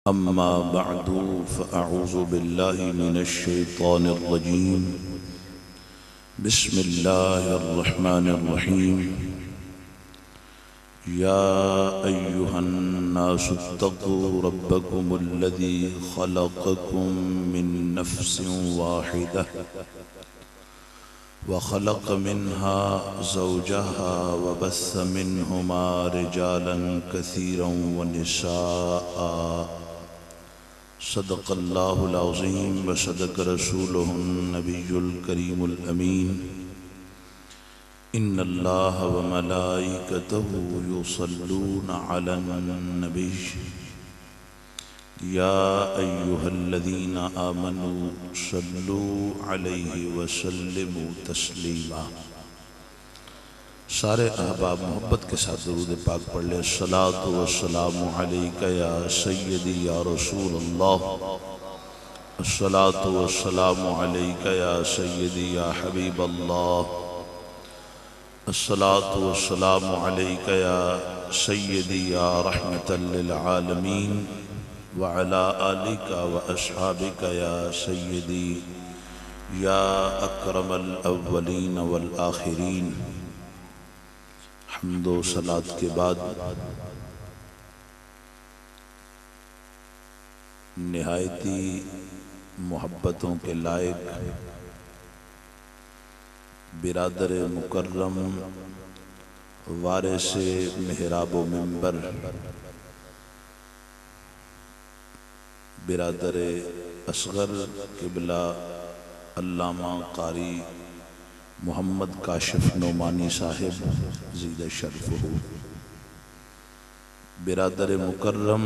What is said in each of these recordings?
अम्मा बअदु फ़अऊज़ु बिल्लाहि मिनश्शैतानिर्रजीम बिस्मिल्लाहिर्रहमानिर्रहीम। या अय्युहन्नासुत्तक़ू रब्बकुमुल्लज़ी ख़लक़कुम मिन नफ़्सिन वाहिदह व ख़लक़ मिन्हा ज़ौजहा व बस्स मिन्हुमा रिजालन कसीरन व निसाअ। सदक़ल्लाहुल अज़ीम व सदक़ रसूलुहुन नबियुल करीमुल अमीन। इन्नल्लाह व मलाइकतहु युसल्लूना अलन नबी या अय्युहल्लज़ीना आमनू सल्लू अलैहि व सल्लिमू तस्लीमा। सारे अहबाब मोहब्बत के साथ दुरूद पाक पढ़ ले। अस्सलातु वस्सलामु अलैका या सय्यदी या रसूल अल्लाह। अस्सलातु वस्सलामु अलैका या सय्यदी या हबीब अल्लाह। अस्सलातु वस्सलामु अलैका या सय्यदी या रहमतल लिल आलमीन व अला आलिका व अस्हाबिका या सय्यदी या अकरमल अव्वलीन वल आखिरीन। हम्दो सलात के बाद निहायती मोहब्बतों के लायक बिरादर मुकर्रम वारिसे मेहराब मिंबर बिरादर असगर किबला अल्लामा कारी मोहम्मद काशिफ नोमानी साहिब ज़ीद शर्फ़हू, बिरादर मुकर्रम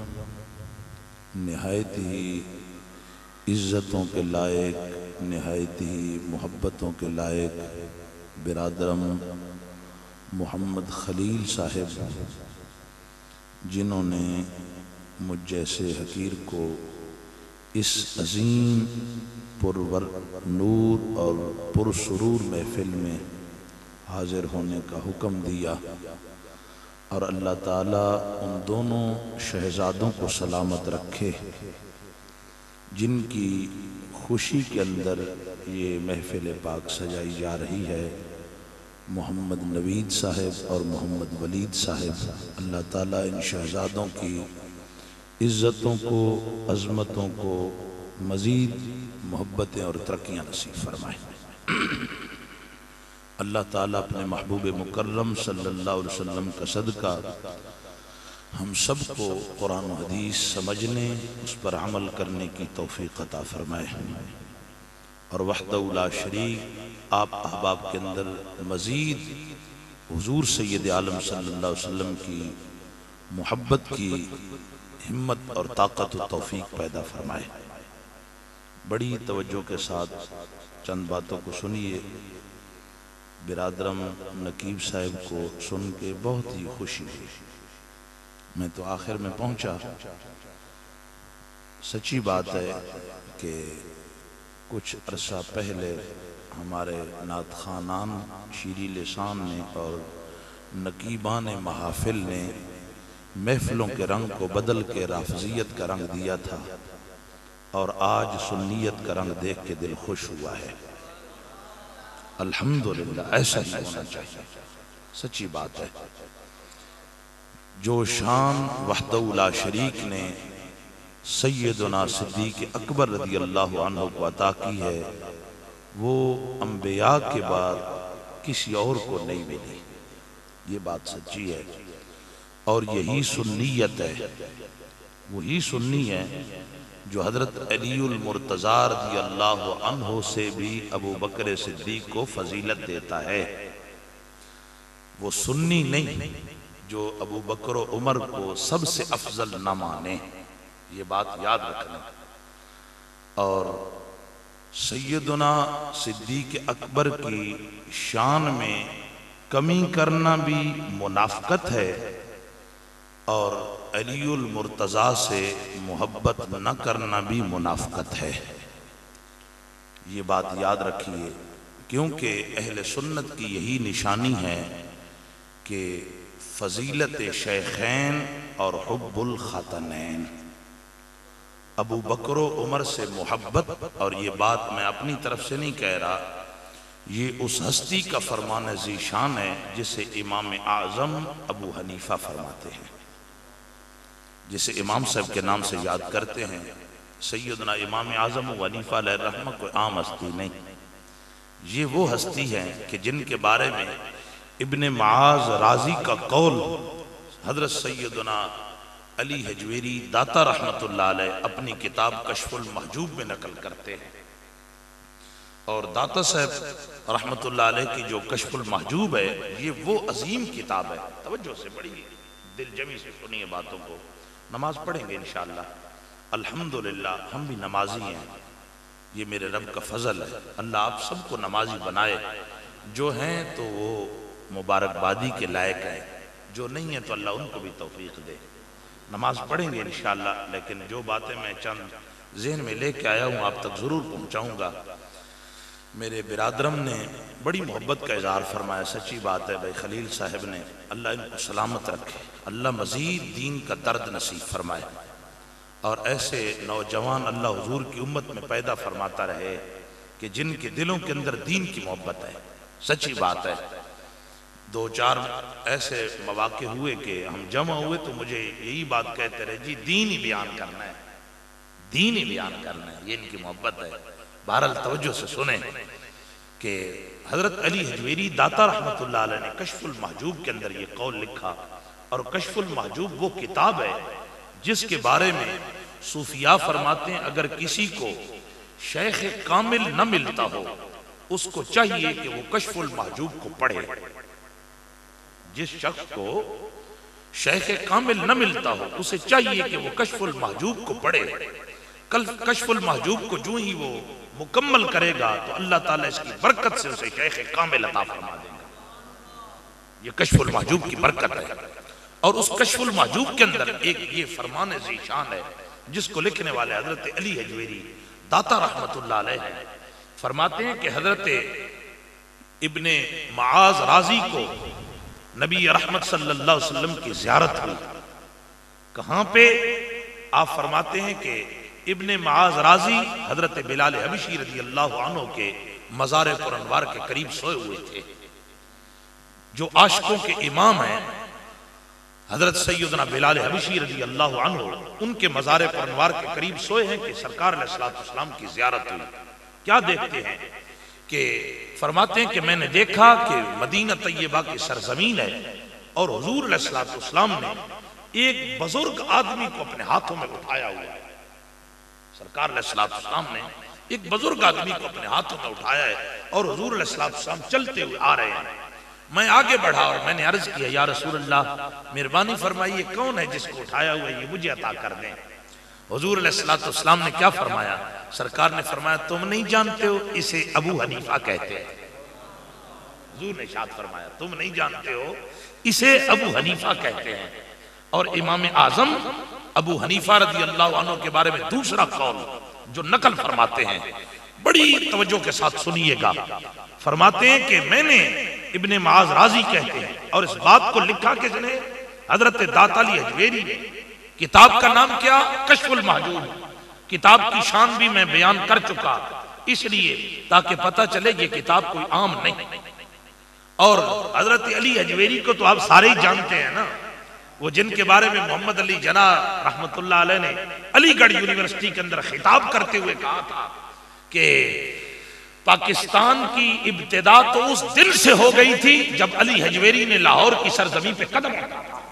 नहायत ही इज़्ज़तों के लायक नहायत ही मोहब्बतों के लायक बिरादरम मोहम्मद खलील साहिब, जिन्होंने मुझ जैसे हकीर को इस अज़ीम पुरवर नूर और पुरसुरूर महफिल में हाजिर होने का हुक्म दिया। और अल्लाह ताला उन दोनों शहजादों को सलामत रखे जिनकी खुशी के अंदर ये महफिल पाक सजाई जा रही है। मोहम्मद नवीद साहिब और मोहम्मद वलीद साहिब, अल्लाह ताला इन शहजादों की इज़्ज़तों को अज़मतों को मज़ीद मोहब्बतें और तरक्कियाँ नसीब फरमाए। अल्लाह ताला अपने महबूब मुकर्रम सल्लल्लाहु अलैहि वसल्लम का सदका हम सब को कुरान और हदीस समझने उस पर अमल करने की तौफीक अता फरमाए। और वहदहु ला शरीक आप अहबाब के अंदर मज़ीद हुज़ूर सय्यद आलम सल्लल्लाहु अलैहि वसल्लम की मोहब्बत की हिम्मत और ताकत और तौफीक पैदा फरमाए। बड़ी तवज्जो के साथ चंद बातों को सुनिए। बिरादरम नकीब साहब को सुन के बहुत ही खुशी हुई। मैं तो आखिर में पहुंचा। सच्ची बात है कि कुछ अरसा पहले हमारे नात खानान शीरी लिसान ने और नकीबान महाफिल ने महफिलों के रंग को बदल के राफजियत का रंग दिया था और आज सुन्नियत का रंग देख के दिल खुश हुआ है। अल्हम्दुलिल्लाह, ऐसा ही होना चाहिए। सच्ची बात है। जो शान वहदहु ला शरीक ने सैयदना सिद्दीक़ अकबर रज़ियल्लाहु अन्हु को अता की है, वो अंबिया के बाद किसी और को नहीं मिली। ये बात सच्ची है। और यही सुन्नियत है। वही सुन्नी है जो हज़रत अलीउल मुर्तज़ा रज़ियल्लाहु अन्हु से भी अबू बकर सिद्दीक़ को फजीलत देता है। वो सुन्नी नहीं जो अबू बकर और उमर को सबसे अफजल न माने। ये बात याद रखना। और सैयदना सिद्दीक़ अकबर की शान में कमी करना भी मुनाफ़क़त है और अलीउल मुर्तज़ा से मोहब्बत न करना भी मुनाफ़क़त है। ये बात याद रखिए, क्योंकि अहले सुन्नत की यही निशानी है कि फ़ज़ीलत शेखैन और हुब्बुल ख़ातनैन, अबू बकर उमर से मोहब्बत, और ये बात मैं अपनी तरफ से नहीं कह रहा, ये उस हस्ती का फरमान ज़ीशान है जिसे इमाम आज़म अबू हनीफा फरमाते हैं, जिसे इमाम साहब के नाम से याद करते हैं। सैयदना इमाम आज़म अबू हनीफा अलैहिर्रहमत कोई आम हस्ती नहीं, ये वो हस्ती है कि जिनके बारे में इब्ने माज राजी का कौल हजरत सैयदना अली हजवेरी दाता रहमतुल्लाह अलैह अपनी किताब कश्फुल महजूब में नकल करते हैं। और दाता साहब रहमतुल्लाह अलैह की जो कश्फुल महजूब है, ये वो अजीम किताब है। तवज्जो से पढ़िए, दिलजमी से सुनिए बातों को। नमाज पढ़ेंगे इंशाअल्लाह। अल्हम्दुलिल्लाह हम भी नमाजी हैं, ये मेरे रब का फजल है। अल्लाह आप सबको नमाजी बनाए, जो हैं तो वो मुबारकबादी के लायक है, जो नहीं है तो अल्लाह उनको भी तौफीक दे। नमाज पढ़ेंगे इंशाअल्लाह, लेकिन जो बातें मैं चंद जहन में लेके आया हूँ आप तक ज़रूर पहुँचाऊँगा। मेरे बिरादरम ने बड़ी मोहब्बत का इजहार फरमाया, सच्ची बात है भाई खलील साहब ने, अल्लाह इनको सलामत रखे, अल्लाह मज़ीद दीन का दर्द नसीब फरमाए, और ऐसे नौजवान अल्लाह हुजूर की उम्मत में पैदा फरमाता रहे कि जिनके दिलों के अंदर दीन की मोहब्बत है। सच्ची बात है, दो चार ऐसे मौके हुए कि हम जमा हुए तो मुझे यही बात कहते रहे, जी दीन ही बयान करना है, दीन ही बयान करना है, ये इनकी मोहब्बत है। बहरहाल तवज्जो से सुने कि हजरत अली हजवेरी दाता रहमतुल्लाह अलैह ने कश्फुल महजूब के अंदर ये कौल लिखा, और कश्फुल महजूब वो किताब है जिसके बारे में सूफिया फरमाते हैं अगर किसी को शेख कामिल न मिलता हो उसको चाहिए कि वो कश्फुल महजूब को पढ़े। जिस शख्स को शेख कामिल न मिलता हो उसे चाहिए कि वो कश्फुल महजूब को पढ़े। कल कश्फुल महजूब को जो ही वो मुकम्मल करेगा तो अल्लाह ताला इसकी बरकत से उसे शेख कामिल अता फरमा देगा। ये कश्फुल महजूब की बरकत है। और उस कश्फुल महजूब के अंदर एक ये फरमान ज़ीशान है जिसको लिखने वाले हजरत अली हजवेरी दाता रहमतुल्लाह अलैह हैं। फरमाते हैं कि हजरत इब्ने माज राजी को नबी रहमत सल्लल्लाहु अलैहि वसल्लम की ज़ियारत हुई। कहाँ पे? आप फरमाते हैं कि इब्ने माज राजी हजरत बिलाल हबशी रज़ी अल्लाह अन्हु के मज़ार पुरअनवार के करीब सोए हुए थे। जो आशिकों के इमाम हैं हजरत सैयदना बिलाल हबशी रज़ी अल्लाह अन्हु, उनके मज़ार पुरअनवार के करीब सोए हैं कि सरकार अलैहिस्सलाम की ज़ियारत हुई। क्या देखते हैं कि फरमाते हैं कि मैंने देखा कि मदीना तैयबा की सरजमीन है और हुजूर अलैहिस्सलाम ने एक बुजुर्ग आदमी को अपने हाथों में उठाया हुआ है। सरकार अलैहिस्सलाम ने एक बुजुर्ग आदमी को अपने हाथों में उठाया है और हुजूर अलैहिस्सलाम चलते हुए आ रहे हैं। मैं आगे बढ़ा और मैंने अर्ज किया, या रसूल अल्लाह मेहरबानी फरमाइए कौन है जिसको उठाया हुआ है, ये मुझे अता कर दें। हुजूर अलैहिस्सलाम ने क्या फरमाया? सरकार ने फरमाया तुम नहीं जानते हो, इसे अबू हनीफा कहते हैं। हुजूर ने इरशाद फरमाया तुम नहीं जानते हो, इसे अबू हनीफा कहते हैं। और इमाम आजम अबू हनीफा रज़ी अल्लाह अन्हु के बारे में दूसरा कौल जो नकल फरमाते हैं, बड़ी तवज्जो के साथ सुनिएगा। फरमाते हैं कि मैंने इब्ने माज राजी कहते हैं, और इस बात को लिखा किसने? हजरत दाता अली हजवेरी ने। किताब का नाम क्या? कश्फुल महजूब। किताब की शान भी मैं बयान कर चुका, इसलिए ताकि पता चले ये किताब कोई आम नहीं। और हजरत अली हजवेरी को तो आप सारे ही जानते हैं ना, वो जिनके बारे में मोहम्मद अली जना रहमतुल्लाह अलैह ने अलीगढ़ यूनिवर्सिटी के अंदर खिताब करते हुए कहा था कि पाकिस्तान की इब्तिदा तो उस दिन से हो गई थी जब अली हजवेरी ने लाहौर की सरजमीन पे कदम रखा था।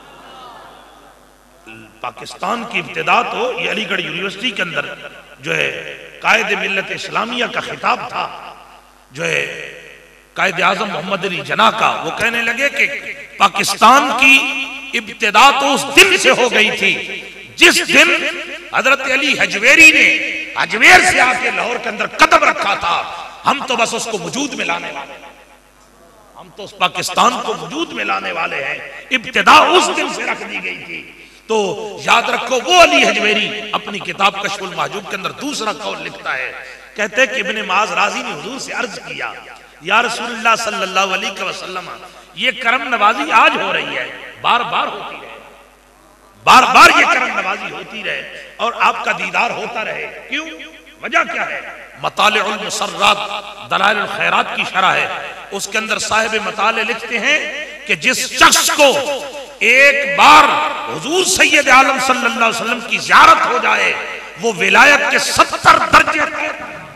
पाकिस्तान की इब्तिदा तो ये अलीगढ़ यूनिवर्सिटी के अंदर जो है कायदे मिल्लत इस्लामिया का खिताब था, जो है कायदे आजम मोहम्मद अली जना का। वो कहने लगे कि पाकिस्तान की इब्तिदा तो उस दिन से हो गई थी जिस दिन हजरत अली हजवेरी ने अजमेर से आके लाहौर के अंदर कदम रखा था। हम तो बस उसको वजूद में लाने वाले, हम तो उस पाकिस्तान को वजूद में लाने वाले हैं। इब्तिदा उस दिन से रख दी गई थी। तो याद रखो, वो अली हजवेरी अपनी किताब कश्फुल महजूब के अंदर दूसरा कौल लिखता है। कहते हैं कि इब्ने माज राजी ने हुजूर से अर्ज किया, या रसूलुल्लाह सल्लल्लाहु अलैहि वसल्लम, ये करम नवाजी आज हो रही है, बार बार होती है, बार बार ये करम नवाजी होती रहे और आपका दीदार होता रहे। क्यों, वजह क्या है? मतालिउल मुसर्रात दलाइलुल खैरात की शरह है, उसके अंदर साहिब मताले लिखते हैं कि जिस शख्स को एक बार हुजूर सैयद आलम सल्लल्लाहु अलैहि वसल्लम की ज़ियारत हो जाए वो विलायत के 70 दर्जे तय।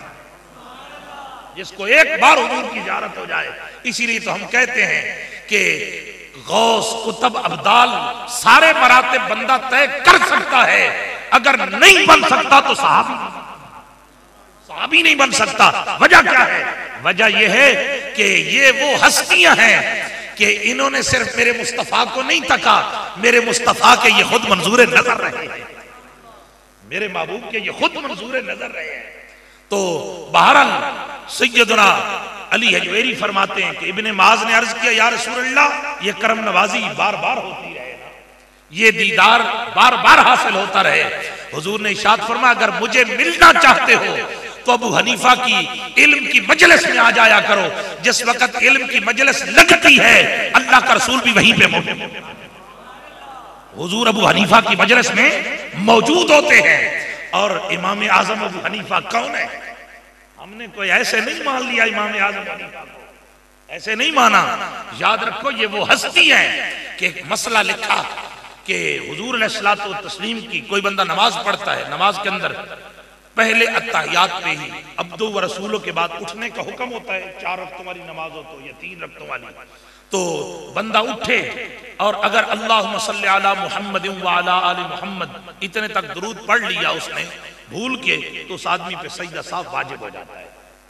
जिसको एक बार हुजूर की ज़ियारत हो जाए, इसीलिए तो हम कहते हैं कि गौस कुतुब अब्दाल सारे मरातिब बंदा तय कर सकता है, अगर नहीं बन सकता तो सहाबी नहीं बन सकता। वजह क्या है? वजह यह है कि ये वो हस्तियां हैं कि इन्होंने सिर्फ मेरे मुस्तफा को नहीं तका, मेरे मुस्तफा के ये खुद मंजूर नजर रहे हैं, मेरे महबूब के ये खुद मंजूर नजर रहे हैं। तो बहरहाल सैयदना अली हजवेरी फरमाते हैं कि इब्ने माज ने अर्ज किया, या रसूल अल्लाह, ये करम नवाजी बार बार होती रहे, ये दीदार बार बार हासिल होता रहे। हुजूर ने इरशाद फरमाया, अगर मुझे मिलना चाहते हो तो अबू हनीफा की इल्म की मजलिस में आ जाया करो। जिस वक्त इल्म की मजलिस लगती है अल्लाह का रसूल भी वहीं पे मौजूद, हुजूर अबू हनीफा की मजलिस में मौजूद होते हैं। और इमाम आजम अबू हनीफा कौन है? हमने कोई ऐसे नहीं मान लिया इमाम आजम हनीफा को, ऐसे नहीं माना। याद रखो ये वो हस्ती है कि एक मसला लिखा कि हुजूर अलैहिस्सलातु व तस्लीम की कोई बंदा नमाज पढ़ता है, नमाज के अंदर पहले अत्तहियात पे ही अब्दु व रसूलों के बाद उठने का हुक्म होता है, 4 रक्तों वाली नमाज हो तो या 3 रक्तों वाली, तो बंदा उठे और अगर अल्लाहुम्मा सल्ली अला मुहम्मद व अला आलि मुहम्मद इतने तक दुरूद पढ़ लिया उसने भूल के, तो उस आदमी पे सजदा साफ वाजिब हो जाता है।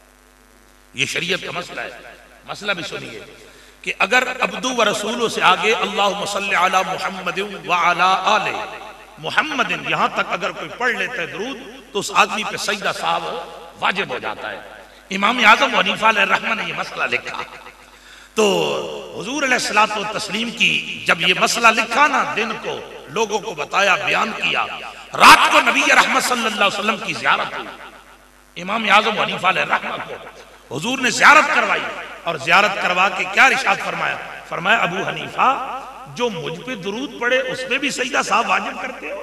ये शरीयत का मसला है। मसला भी सुनिए कि अगर अब्दु व रसूलों से आगे अल्लाहुम्मा सल्ली अला मुहम्मद व अला आलि मुहम्मद यहां तक अगर कोई पढ़ लेता है दुरूद, तो उस आदमी पे सजदा साहब वाजिब हो जाता है। इमाम आजम हनीफा अलैहिर्रहमा ने ये मसला लिखा, तो हुजूर अलैहिस्सलातु व तस्लीम की जब ये मसला लिखा ना, दिन को लोगों को बताया, बयान किया, रात को नबी रहमत सल्लल्लाहु अलैहि वसल्लम की ज़ियारत हुई। इमाम आजम हनीफा अलैहिर्रहमा को हुजूर ने ज़ियारत करवाई और ज़ियारत करवा के क्या इरशाद फरमाया? फरमाया, अबू हनीफा जो मुझ पे दुरूद पड़े उसमें भी सजदा साहब वाजिब करते हो?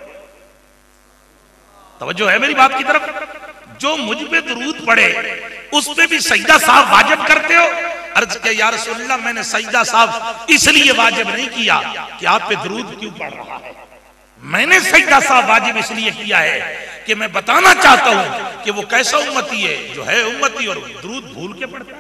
तवज्जो है मेरी बात की तरफ? जो मुझ पे दुरूद पड़े उस पे भी सजदा साहब वाजिब करते हो? अर्ज किया, या रसूलल्लाह, मैंने सजदा साहब इसलिए वाजिब नहीं किया कि आप पे दुरूद क्यों पड़ रहा है, मैंने सजदा साहब वाजिब इसलिए किया है कि मैं बताना चाहता हूं कि वो कैसा उम्मती है जो है उम्मती और दुरूद भूल के पढ़ता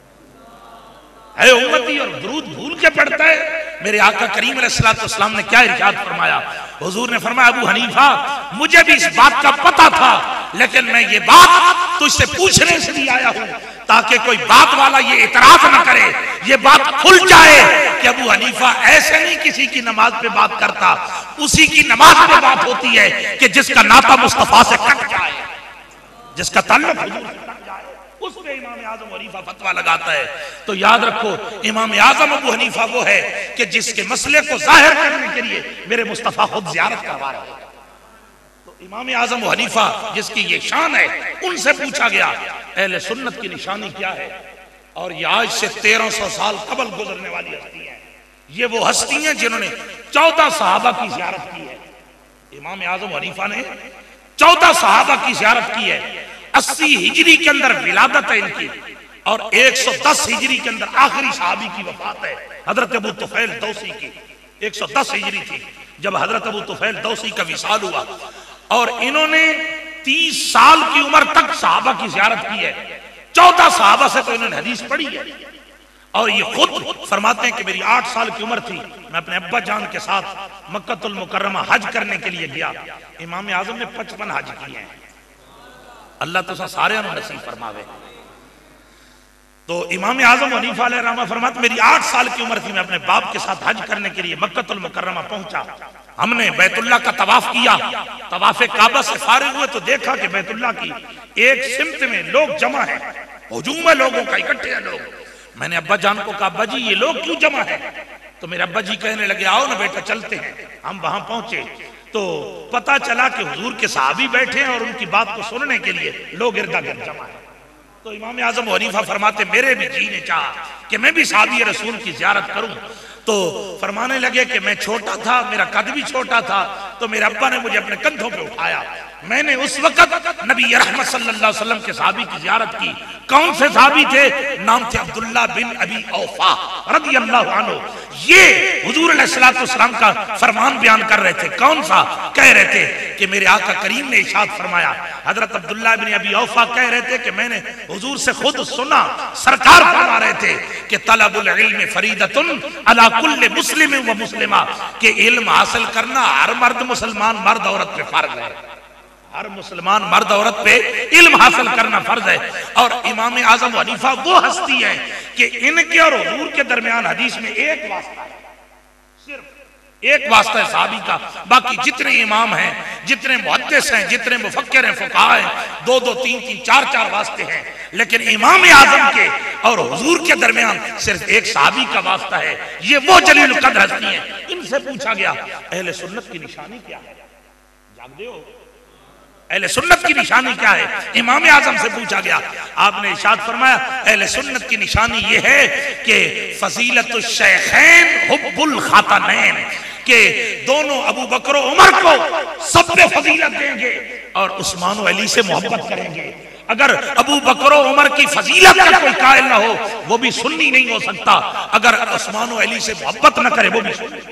है उम्मती और दुरूद भूल के पढ़ता है। मेरे आका करीम अलैहिस्सलातु वस्सलाम ने क्या इरशाद फरमाया? हुजूर ने फरमाया, अबू हनीफा, मुझे भी इस बात का पता था, लेकिन मैं ये बात तुझसे पूछने इसलिए आया हूं ताकि कोई बात वाला ये इतराज न करे, ये बात खुल जाए कि अबू हनीफा ऐसे नहीं किसी की नमाज पे बात करता, उसी की नमाज पे बात होती है कि जिसका नाता मुस्तफा से कट जाए, जिसका ताल्लुक हुजूर से कट जाए, उस पे इमाम आजम हनीफा फतवा लगाता है। तो याद रखो, इमाम आजम अबू हनीफा वो है कि जिसके मसले को जाहिर करने के लिए मेरे मुस्तफा खुद ज़ियारत करवा रहे हैं। तो इमाम आजम हनीफा जिसकी ये शान है, उनसे पूछा गया अहले सुन्नत की निशानी क्या है, और ये आज से 1300 साल कबल गुजरने वाली हस्ती है। ये वो हस्ती हैं जिन्होंने 14 सहाबा की ज़ियारत की है। इमाम आजम हनीफा ने 14 सहाबा की ज़ियारत की है। 80 हिजरी के अंदर विलादत है इनकी, और 110 हिजरी के अंदर आखिरी सहाबी की वफात है, हजरत अबू तुफैल दौसी की। 110 हिजरी थी जब हजरत अबू तुफैल दौसी का विसाल हुआ, और इन्होंने 30 साल की उम्र तक सहाबा की ज़ियारत की है। 14 सहाबा से तो इन्होंने हदीस पढ़ी है, और ये खुद फरमाते हैं कि मेरी 8 साल की उम्र थी, मैं अपने अब्बा जान के साथ मक्कतुल मुकर्रमा हज करने के लिए गया। इमाम आजम ने 55 हज किए हैं। अल्लाह तो सारे नसीब फरमावे। तो इमाम आजम हनीफा अलैहिर्रहमा फरमाते, मेरी 8 साल की उम्र थी, मैं अपने बाप के साथ हज करने के लिए मक्कतुल मुकर्रमा पहुंचा। हमने बैतुल्लाह का तवाफ किया, तवाफे काबा से फारिग हुए तो देखा कि बैतुल्लाह की एक सिमत में लोग जमा है, हुजूम है लोगों का, इकट्ठे हैं लोग। मैंने अब्बा जान को कहा, अब्बा जी ये लोग क्यों जमा है? तो मेरे अब्बा जी कहने लगे, आओ ना बेटा चलते हैं। हम वहां पहुंचे तो पता चला कि हुजूर के सहाबी बैठे हैं और उनकी बात को सुनने के लिए लोग इर्दा गिर्द जमा है। तो इमाम आजम हनीफा फरमाते, मेरे भी जी ने चाहा कि मैं भी सहाबी रसूल की ज़ियारत करूं। तो फरमाने लगे कि मैं छोटा था, मेरा कद भी छोटा था, तो मेरे अब्बा ने मुझे अपने कंधों पे उठाया। मैंने उस वक्त नबी रहमत सल्लल्लाहु अलैहि वसल्लम के सहाबी की ज़ियारत की। कौन से सहाबी थे? नाम थे अब्दुल्ला बिन अबी औफा रदियल्लाहु अन्हु। ये हुजूर अलैहिस्सलातु वस्सलाम का फरमान बयान कर रहे थे। कौन सा? कह रहे थे कि मेरे आका करीम ने इरशाद फरमाया। हजरत अब्दुल्ला बिन अबी औफा कह रहे थे कि मैंने हुजूर से खुद सुना, सरकार फरमा रहे थे कि तलबुल इल्म फरीदतुन अला कुल्li मुस्लिम व मुस्लिमा, कि इल्म हासिल करना हर मर्द मुसलमान मर्द औरत पे फर्ज है। हर मुसलमान मर्द औरत पे इल्म हासिल करना फर्ज है। और इमाम आजम हनीफा वो हस्ती है कि इनके और हुजूर के दरमियान हदीस में एक वास्ता है, सिर्फ एक वास्ता है सहाबी का। बाकी जितने इमाम हैं, जितने मुहद्दिस हैं, जितने मुफक्किर हैं, फुक़हा हैं, दो दो तीन तीन चार चार वास्ते हैं। लेकिन इमाम आजम के और हुजूर के दरमियान सिर्फ एक सहाबी का वास्ता है। ये वो जलील कद्र हस्ती हैं। इनसे पूछा गया अहले सुन्नत की निशानी क्या है? जाग दो, अहले सुन्नत की निशानी क्या है? इमाम आजम से पूछा गया। आपने इरशाद फरमाया अहले सुन्नत की निशानी ये है कि फजीलतुश शैखैन हुब्बुल खातनैन, के दोनों अबू बकर और उमर को सब पे फजीलत देंगे और उस्मान और अली से मोहब्बत करेंगे। अगर अबू बकर और उमर की फजीलत का कोई कायल ना हो वो भी सुन्नी नहीं हो सकता। अगर उस्मान और अली से मोहब्बत ना करे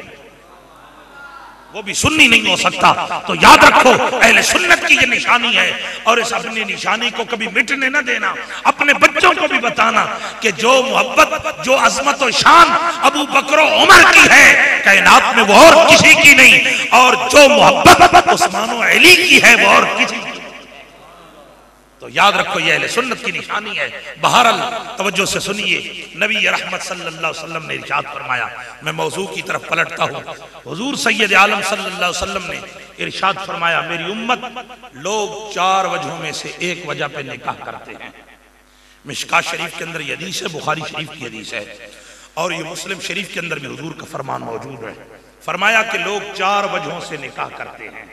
वो भी सुन्नी नहीं हो सकता। तो याद रखो अहले सुन्नत की ये निशानी है और इस अपनी निशानी को कभी मिटने न देना। अपने बच्चों को भी बताना कि जो मोहब्बत, जो अजमत और शान अबू बकर और उमर की है कायनात में वो और किसी की नहीं, और जो मोहब्बत उस्मान और अली की है वो और किसी की। तो याद रखो ये अहले सुन्नत की निशानी है। बहरहाल तवज्जो से सुनिए, नबी रहमत सल्लल्लाहु अलैहि वसल्लम ने इरशाद फरमाया। मैं मौजू की तरफ पलटता हूँ। हुजूर सैयद आलम सल्लल्लाहु अलैहि वसल्लम ने इरशाद फरमाया मेरी उम्मत लोग चार वजहों में से एक वजह पे निकाह करते हैं। मिशकात शरीफ के अंदर ये हदीस है, बुखारी शरीफ की हदीस है और ये मुस्लिम शरीफ के अंदर भी हुजूर का फरमान मौजूद है। फरमाया कि लोग चार वजहों से निकाह करते हैं।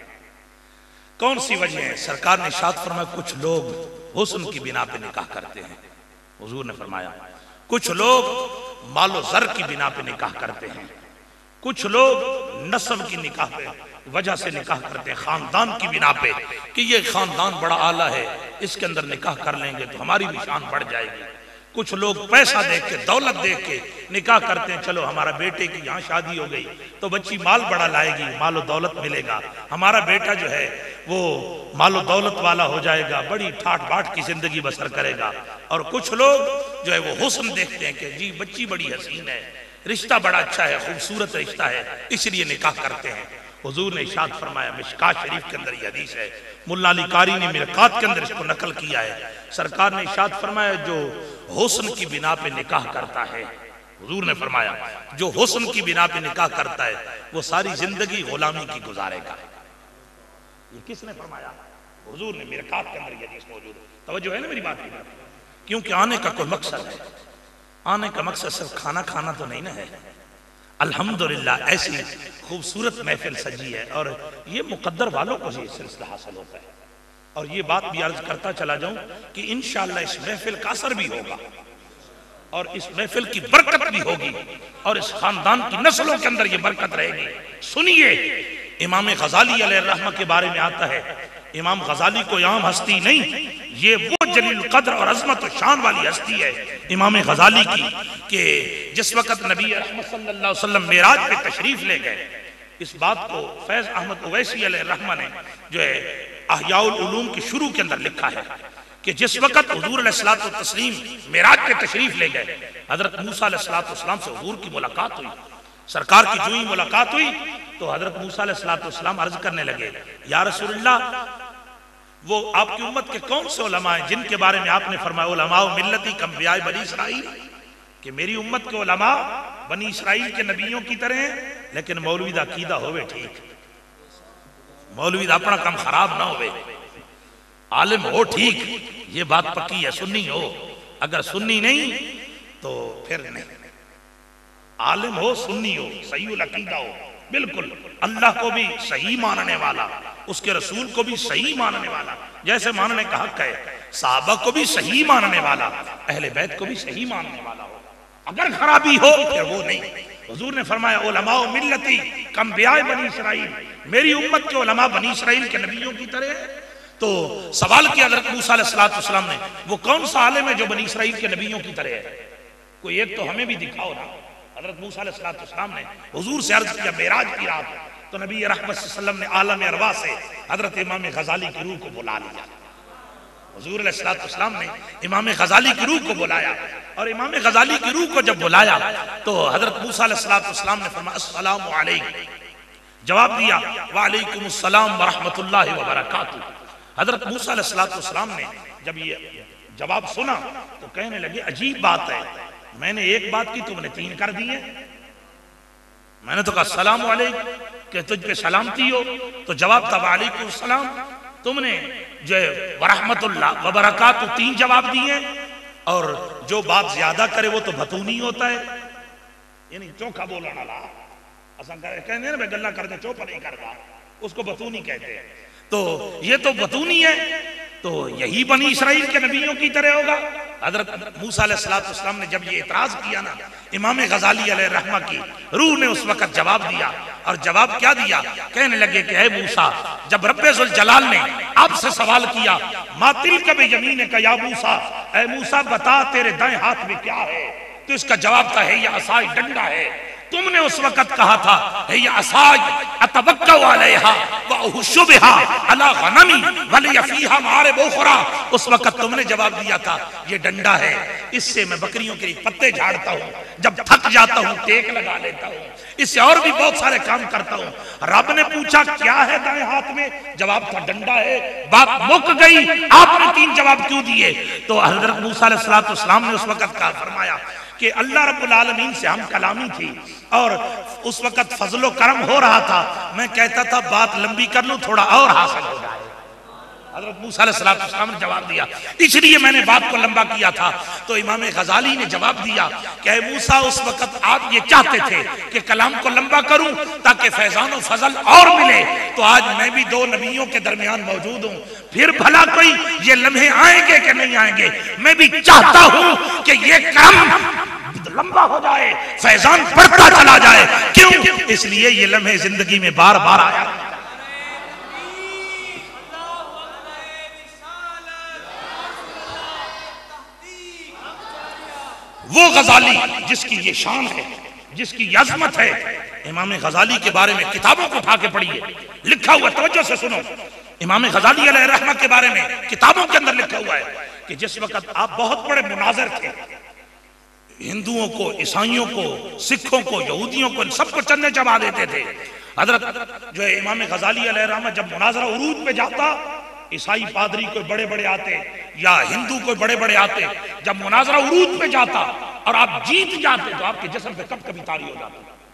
कौन सी वजह है? सरकार ने इरशाद फरमाया कुछ लोग हुस्न की बिना पे निकाह करते हैं। हुजूर ने फरमाया कुछ लोग मालो ज़र की बिना पे निकाह करते हैं। कुछ लोग नस्ब की निकाह पे वजह से निकाह करते हैं, खानदान की बिना पे कि ये खानदान बड़ा आला है, इसके अंदर निकाह कर लेंगे तो हमारी भी शान बढ़ जाएगी। कुछ लोग पैसा देख के, दौलत देख के निकाह करते हैं। चलो हमारा बेटे की यहाँ शादी हो गई तो बच्ची माल बड़ा लाएगी, मालो दौलत मिलेगा, हमारा बेटा जो है वो मालो दौलत वाला हो जाएगा, बड़ी ठाट बाट की जिंदगी बसर करेगा। और कुछ लोग जो है वो हुस्न देखते हैं कि जी बच्ची बड़ी हसीन है, रिश्ता बड़ा अच्छा है, खूबसूरत रिश्ता है, इसलिए निकाह करते हैं। हुजूर ने इरशाद फरमाया, मिशकात शरीफ के अंदर ये हदीस है, मुल्ला अली कारी ने मिरकात के अंदर इसको नकल किया है। सरकार ने इरशाद फरमाया जो हुस्न की बिना पे निकाह करता है, हुजूर ने फरमाया जो हुस्न की बिना पे निकाह करता है वो सारी जिंदगी गुलामी की गुजारेगा। ये किसने फरमाया? हुजूर ने। मिरकात के अंदर ये हदीस मौजूद है। तवज्जो है ना मेरी बात की? क्योंकि आने का कोई मकसद है। आने का मकसद सिर्फ खाना खाना तो नहीं ना है। अल्हम्दुलिल्लाह ऐसी खूबसूरत महफिल सजी है और ये मुकद्दर वालों को ये सिलसिला हासिल होता है। और ये बात भी अर्ज करता चला जाऊं कि इंशाअल्लाह इस महफिल का असर भी होगा और इस महफिल की बरकत भी होगी और इस खानदान की नस्लों के अंदर ये बरकत रहेगी। सुनिए, इमाम गजाली अलैहिर्रहमा के बारे में आता है। इमाम गजाली कोई आम हस्ती नहीं, ये वो जलील कद्र और अजमत और शान वाली हस्ती है इमाम गजाली की कि जिस वक्त नबी रहमत सल्लल्लाहु अलैहि वसल्लम मेराज पे तशरीफ ले गए, इस बात को फैज अहमद उवैसी अलैहिर्रहमा ने जो है अहयाउल उलूम के शुरू के अंदर लिखा है कि जिस वक्त हुजूर अलैहिस्सलातु तस्लीम मेराज पे तशरीफ ले गए, हजरत मूसा अलैहिस्सलातु वस्सलाम से हुजूर की मुलाकात हुई। सरकार की जो ही मुलाकात हुई तो हजरत मूसा अलैहिस्सलातु वस्सलाम अर्ज करने लगे, या रसूलल्लाह वो आपकी उम्मत के कौन से उलमा हैं जिनके बारे में आपने फरमाया उलमा मिल्लती कम्बिया बनी इसराइल, कि मेरी उम्मत के उलमा बनी इसराइल के नबियों की तरह हैं, लेकिन मौलवी दा अकीदा होवे ठीक, मौलवी दा अपना काम खराब ना होवे, आलिम हो ठीक, ये बात पक्की है, सुन्नी हो। अगर सुन्नी नहीं तो फिर नहीं, आलिम हो, सुन्नी हो, सही अकीदा हो, बिल्कुल अल्लाह को भी सही मानने वाला, उसके रसूल को भी सही मानने वाला, जैसे मानने का हक है, साहबा को भी सही मानने वाला, अहले बैत को भी सही मानने वाला हो। अगर खराबी हो फिर वो नहीं, हुजूर ने फरमाया उलमाओ मिल्लती कम बियाए बनी इसराइल, मेरी उम्मत के उलमा बनी इसराइल के नबियों की तरह है। तो सवाल किया हज़रत मूसा अलैहिस्सलाम ने, वो कौन सा आलिम है जो बनी इसराइल के नबियों की तरह है? कोई एक तो हमें भी दिखाओ ना। हज़रत मूसा अलैहिस्सलाम ने हुजूर से अर्ज किया मेराज की रात, तो नबी रहमत सल्लल्लाहु अलैहि वसल्लम ने आलम अरवा से हज़रत इमाम गजाली की रूह को बुला लिया। हुजूर अलैहिस्सलाम ने इमाम गजाली की रूह को बुलाया, और इमाम गजाली की रूह को जब बुलाया तो हज़रत मूसा अलैहिस्सलाम ने फरमाया अस्सलामु अलैकुम, जवाब दिया वालेकुम अस्सलाम व रहमतुल्लाहि व बरकातुहू। हज़रत मूसा अलैहिस्सलाम ने जब ये जवाब सुना तो कहने लगे अजीब बात है, मैंने एक बात की तुमने तीन कर दिए। मैंने तो कहा अस्सलामु अलैकुम कि तुझ पे सलामती हो, तो जवाब था वालेकुम अस्सलाम। तुमने जो वरहमतुल्लाह व बरकातुहू तीन जवाब दिए, और जो बात ज्यादा करे वो तो बतूनी होता है, यानी चौखा बोलने वाला। असा कहने ना मैं गल्ला करते चौप नहीं करता, उसको बतूनी कहते हैं। तो ये तो बतूनी है, तो यही बनी इसराइल के नबियों की तरह होगा। हज़रत मूसा अलैहिस्सलाम ने जब ये इतराज किया ना, इमाम गजाली अलैहिर्रहमा की रूह ने उस वक्त जवाब दिया, और जवाब क्या दिया? कहने लगे कि ऐ मूसा, जब रब्बे जुल जलाल ने आपसे सवाल किया मातिल कबे यमीन का या मूसा, ऐ मूसा बता तेरे दाएं हाथ में क्या है, तो इसका जवाब था है ये असाई डंडा है। तुमने उस वक्त कहा था है ये असाई अतवक्कउ अलैहा व अहुश्शु बिहा अला गनमी व लिया फीहा मारिब उखरा, उस वक्त तुमने जवाब दिया था ये डंडा है, इससे मैं बकरियों के लिए पत्ते झाड़ता हूँ, जब थक जाता हूँ टेक लगा लेता हूँ, इससे और भी बहुत सारे काम करता हूँ। रब ने पूछा क्या है दाएं हाथ में, जवाब था डंडा है। बात मुक गई, आपने तीन जवाब क्यों दिए? तो हज़रत मूसा अलैहिस्सलाम ने उस वक्त कहा फरमाया कि अल्लाह रब्बुल आलमीन से हम कलामी थी, और उस वक्त फजलो करम हो रहा था, मैं कहता था बात लंबी कर लूं थोड़ा और हासिल हो जाए। हज़रत मूसा अलैहिस्सलाम ने जवाब दिया इसलिए मैंने बात को लंबा किया था। तो इमाम गजाली ने जवाब दिया कि मूसा उस वक्त आप ये चाहते थे कि कलाम को लंबा करूं ताकि फैजान और फजल और मिले, तो आज मैं भी दो नबियों के दरमियान मौजूद हूं, फिर भला कोई ये लम्हे आएंगे कि नहीं आएंगे, मैं भी चाहता हूं कि ये काम लंबा हो जाए, फैजान बढ़ता चला जाए। क्यों? इसलिए ये लम्हे जिंदगी में बार बार आया। वो गजाली जिसकी ये शान है, जिसकी अज़मत है, इमाम गजाली के बारे में किताबों को उठा के पढ़िए, लिखा हुआ, तवज्जो से सुनो, इमाम गजाली अलैहिर्रहमा के बारे में किताबों के अंदर लिखा हुआ है कि जिस वक्त आप बहुत बड़े मुनाज़िर थे, हिंदुओं को, ईसाइयों को, सिखों को, यहूदियों को, सबको चन्ने चबा देते थे। हजरत जो है इमाम गजाली अलैहिर्रहमा जब मुनाज़रा उरूज पे जाता, ईसाई पादरी कोई बड़े बड़े आते या हिंदू कोई बड़े बड़े आते, जब मुनाज़रा उरूज पे जाता और आप जीत जाते तो आपके जिस्म पे कब कभी तारी हो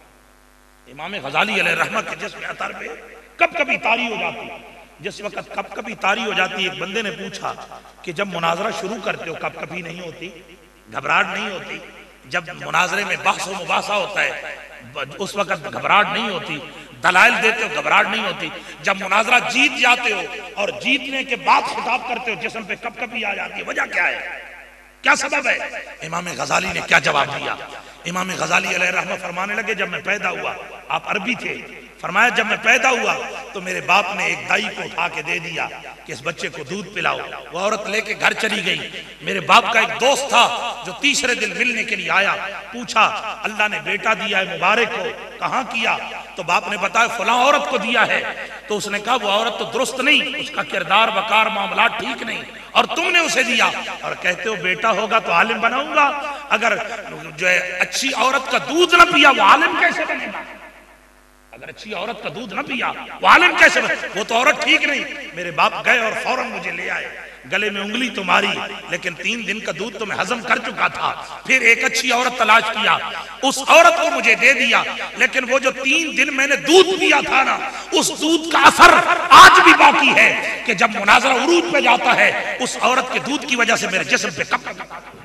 जाती। इमाम गजाली अलैहिर्रहमा के जिस्म अतर पे कब कभी तारी हो जाती। जिस वक्त कब कभी तारी हो जाती, एक बंदे ने पूछा कि जब मुनाज़रा शुरू करते हो कब कभी नहीं होती, घबराहट नहीं होती? जब मुनाज़रे में बहस व मुबासा होता है उस वक्त घबराहट नहीं होती, दलाइल देते हो घबराहट नहीं होती। जब मुनाज़रा जीत जाते हो और जीतने के बाद खिताब करते हो जिस्म पे कब कभी आ जाती है, वजह क्या है, क्या सबब है? इमाम गजाली ने क्या जवाब दिया? इमाम गजाली अलैहिर्रहमा फरमाने लगे जब मैं पैदा हुआ, आप अरबी थे, फरमाया जब मैं पैदा हुआ तो मेरे बाप ने एक दाई को उठा के दे दिया कि इस बच्चे को दूध पिलाओ। वो औरत लेके घर चली गई। मेरे बाप का एक दोस्त था जो तीसरे दिन मिलने के लिए आया, पूछा अल्लाह ने बेटा दिया है, मुबारक हो, कहाँ किया? तो बाप ने बताया फलां औरत को दिया है। तो उसने कहा वो औरत तो दुरुस्त नहीं, उसका किरदार वकार मामला ठीक नहीं, और तुमने उसे दिया और कहते हो बेटा होगा तो आलिम बनाऊंगा। अगर जो है अच्छी औरत का दूध न पिया वो आलिम कैसे बनेगा? अगर अच्छी औरत का दूध न पिया वो आलिम कैसे बने? वो तो औरत ठीक नहीं। मेरे बाप गए और फौरन मुझे ले आए, गले में उंगली तो मारी, लेकिन 3 दिन का दूध तो मैं हजम कर चुका था। फिर एक अच्छी औरत तलाश किया, उस औरत को मुझे दे दिया, लेकिन वो जो 3 दिन मैंने दूध पिया था ना, उस दूध का असर आज भी बाकी है कि जब मुनाज़रा उरूज पे जाता है उस औरत के दूध की वजह से मेरे जिस्म पे कब।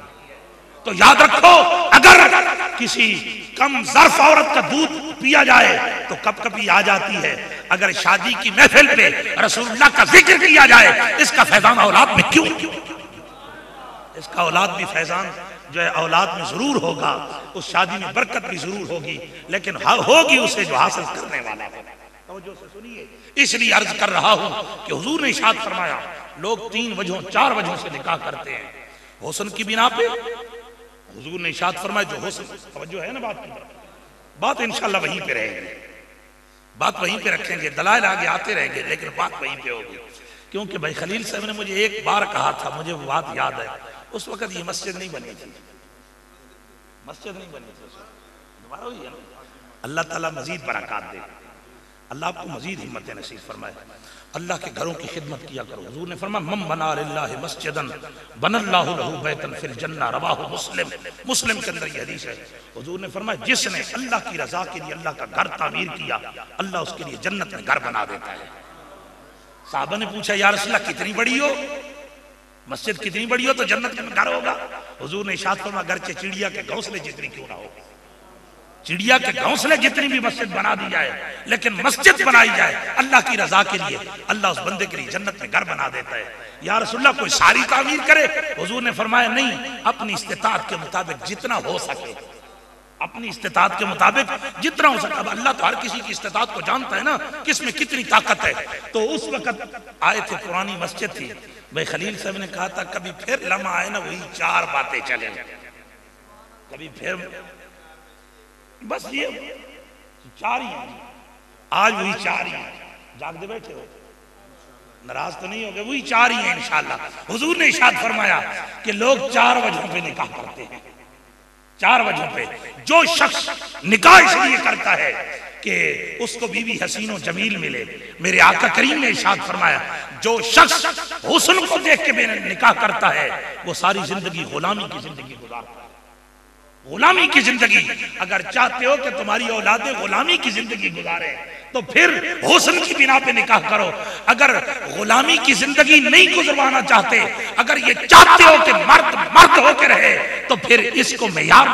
तो याद रखो अगर किसी कम ज़र्फ औरत का दूध पिया जाए तो कब कभी आ जाती है। अगर शादी की महफिल पे रसूलुल्लाह का जिक्र किया जाए, इसका फैजान औलाद में क्यों? इसका औलाद भी फैजान जो है औलाद में जरूर होगा, उस शादी में बरकत भी जरूर होगी, लेकिन होगी उसे जो हासिल करने वाला हो। तवज्जो से सुनिए, इसलिए अर्ज कर रहा हूं कि हुजूर ने इरशाद फरमाया लोग 3 वजहों 4 वजहों से निकाह करते हैं। हुस्न की बिना पे हुजूर ने इरशाद फरमाया जो हुस्न, तवज्जो है ना बात की, बात इंशाल्लाह वहीं पे रहेगी, बात वहीं पे रखेंगे, दलाइल आगे आते रहेंगे, लेकिन बात वहीं पे होगी। क्योंकि भाई खलील साहब ने मुझे एक बार कहा था, मुझे वो बात याद है, उस वक्त ये मस्जिद नहीं बनी थी, मस्जिद नहीं बनी थी, दोबारा हुई है ना। अल्लाह ताला मजीद बरकत दे, अल्लाह आपको मजीद हिम्मत नसीब फरमाए, अल्लाह के घरों की खिदमत किया करो। हुजूर ने फरमाया मम बना लिल्लाहि मस्जिदन बनल्लाहु लहु बैतन फिल जन्नह, रवाहु मुस्लिम, मुस्लिम के अंदर ये हदीस है। हुजूर ने फरमाया जिसने अल्लाह की रजा के लिए अल्लाह का घर तामीर किया, अल्लाह उसके लिए जन्नत में घर बना देता है। साहबा ने पूछा या रसूलल्लाह कितनी बड़ी हो, मस्जिद कितनी बड़ी हो तो जन्नत में घर होगा? हुजूर ने इरशाद फरमाया अगरचे चिड़िया के घोंसले जितनी क्यों ना हो, चिड़िया के घोंसले जितनी भी मस्जिद बना दी जाए, लेकिन मस्जिद बनाई जाए अल्लाह की रजा के लिए, अल्लाह उस बंदे के लिए जन्नत में घर बना देता है। या रसूलल्लाह कोई सारी तामीर करे? हुजूर ने फरमाया नहीं, अपनी इस्तिताअत के मुताबिक जितना हो सके, अपनी इस्तिताअत के मुताबिक जितना हो सके। अब अल्लाह तो हर किसी की इस्तिताअत को जानता है ना, किसमें कितनी ताकत है। तो उस वक्त आए थे, पुरानी मस्जिद थी, भाई खलील साहब ने कहा था कभी फिर लम्हा आए ना वही 4 बातें चले, कभी फिर बस ये 4 ही हैं, आज वही 4 ही हैं। जागते बैठे हो, नाराज तो नहीं हो गए? वही 4 ही हैं इंशाअल्लाह। हुजूर ने इरशाद फरमाया कि लोग 4 वजहों पे निकाह करते हैं, 4 वजहों पे। जो शख्स निकाह इसलिए करता है कि उसको बीवी हसीनो जमील मिले, मेरे आका करीम ने इरशाद फरमाया जो शख्स हुस्न को देख के निकाह करता है वो सारी जिंदगी गुलामी की जिंदगी गुजारता है, गुलामी की जिंदगी। अगर चाहते हो कि तुम्हारी औलादे गुलामी की जिंदगी गुजारे तो फिर हुस्न की बिना पे निकाह करो। अगर गुलामी की जिंदगी नहीं गुजरवाना चाहते, अगर ये चाहते हो कि मर्द मर्द होकर रहे, तो फिर इसको मेयार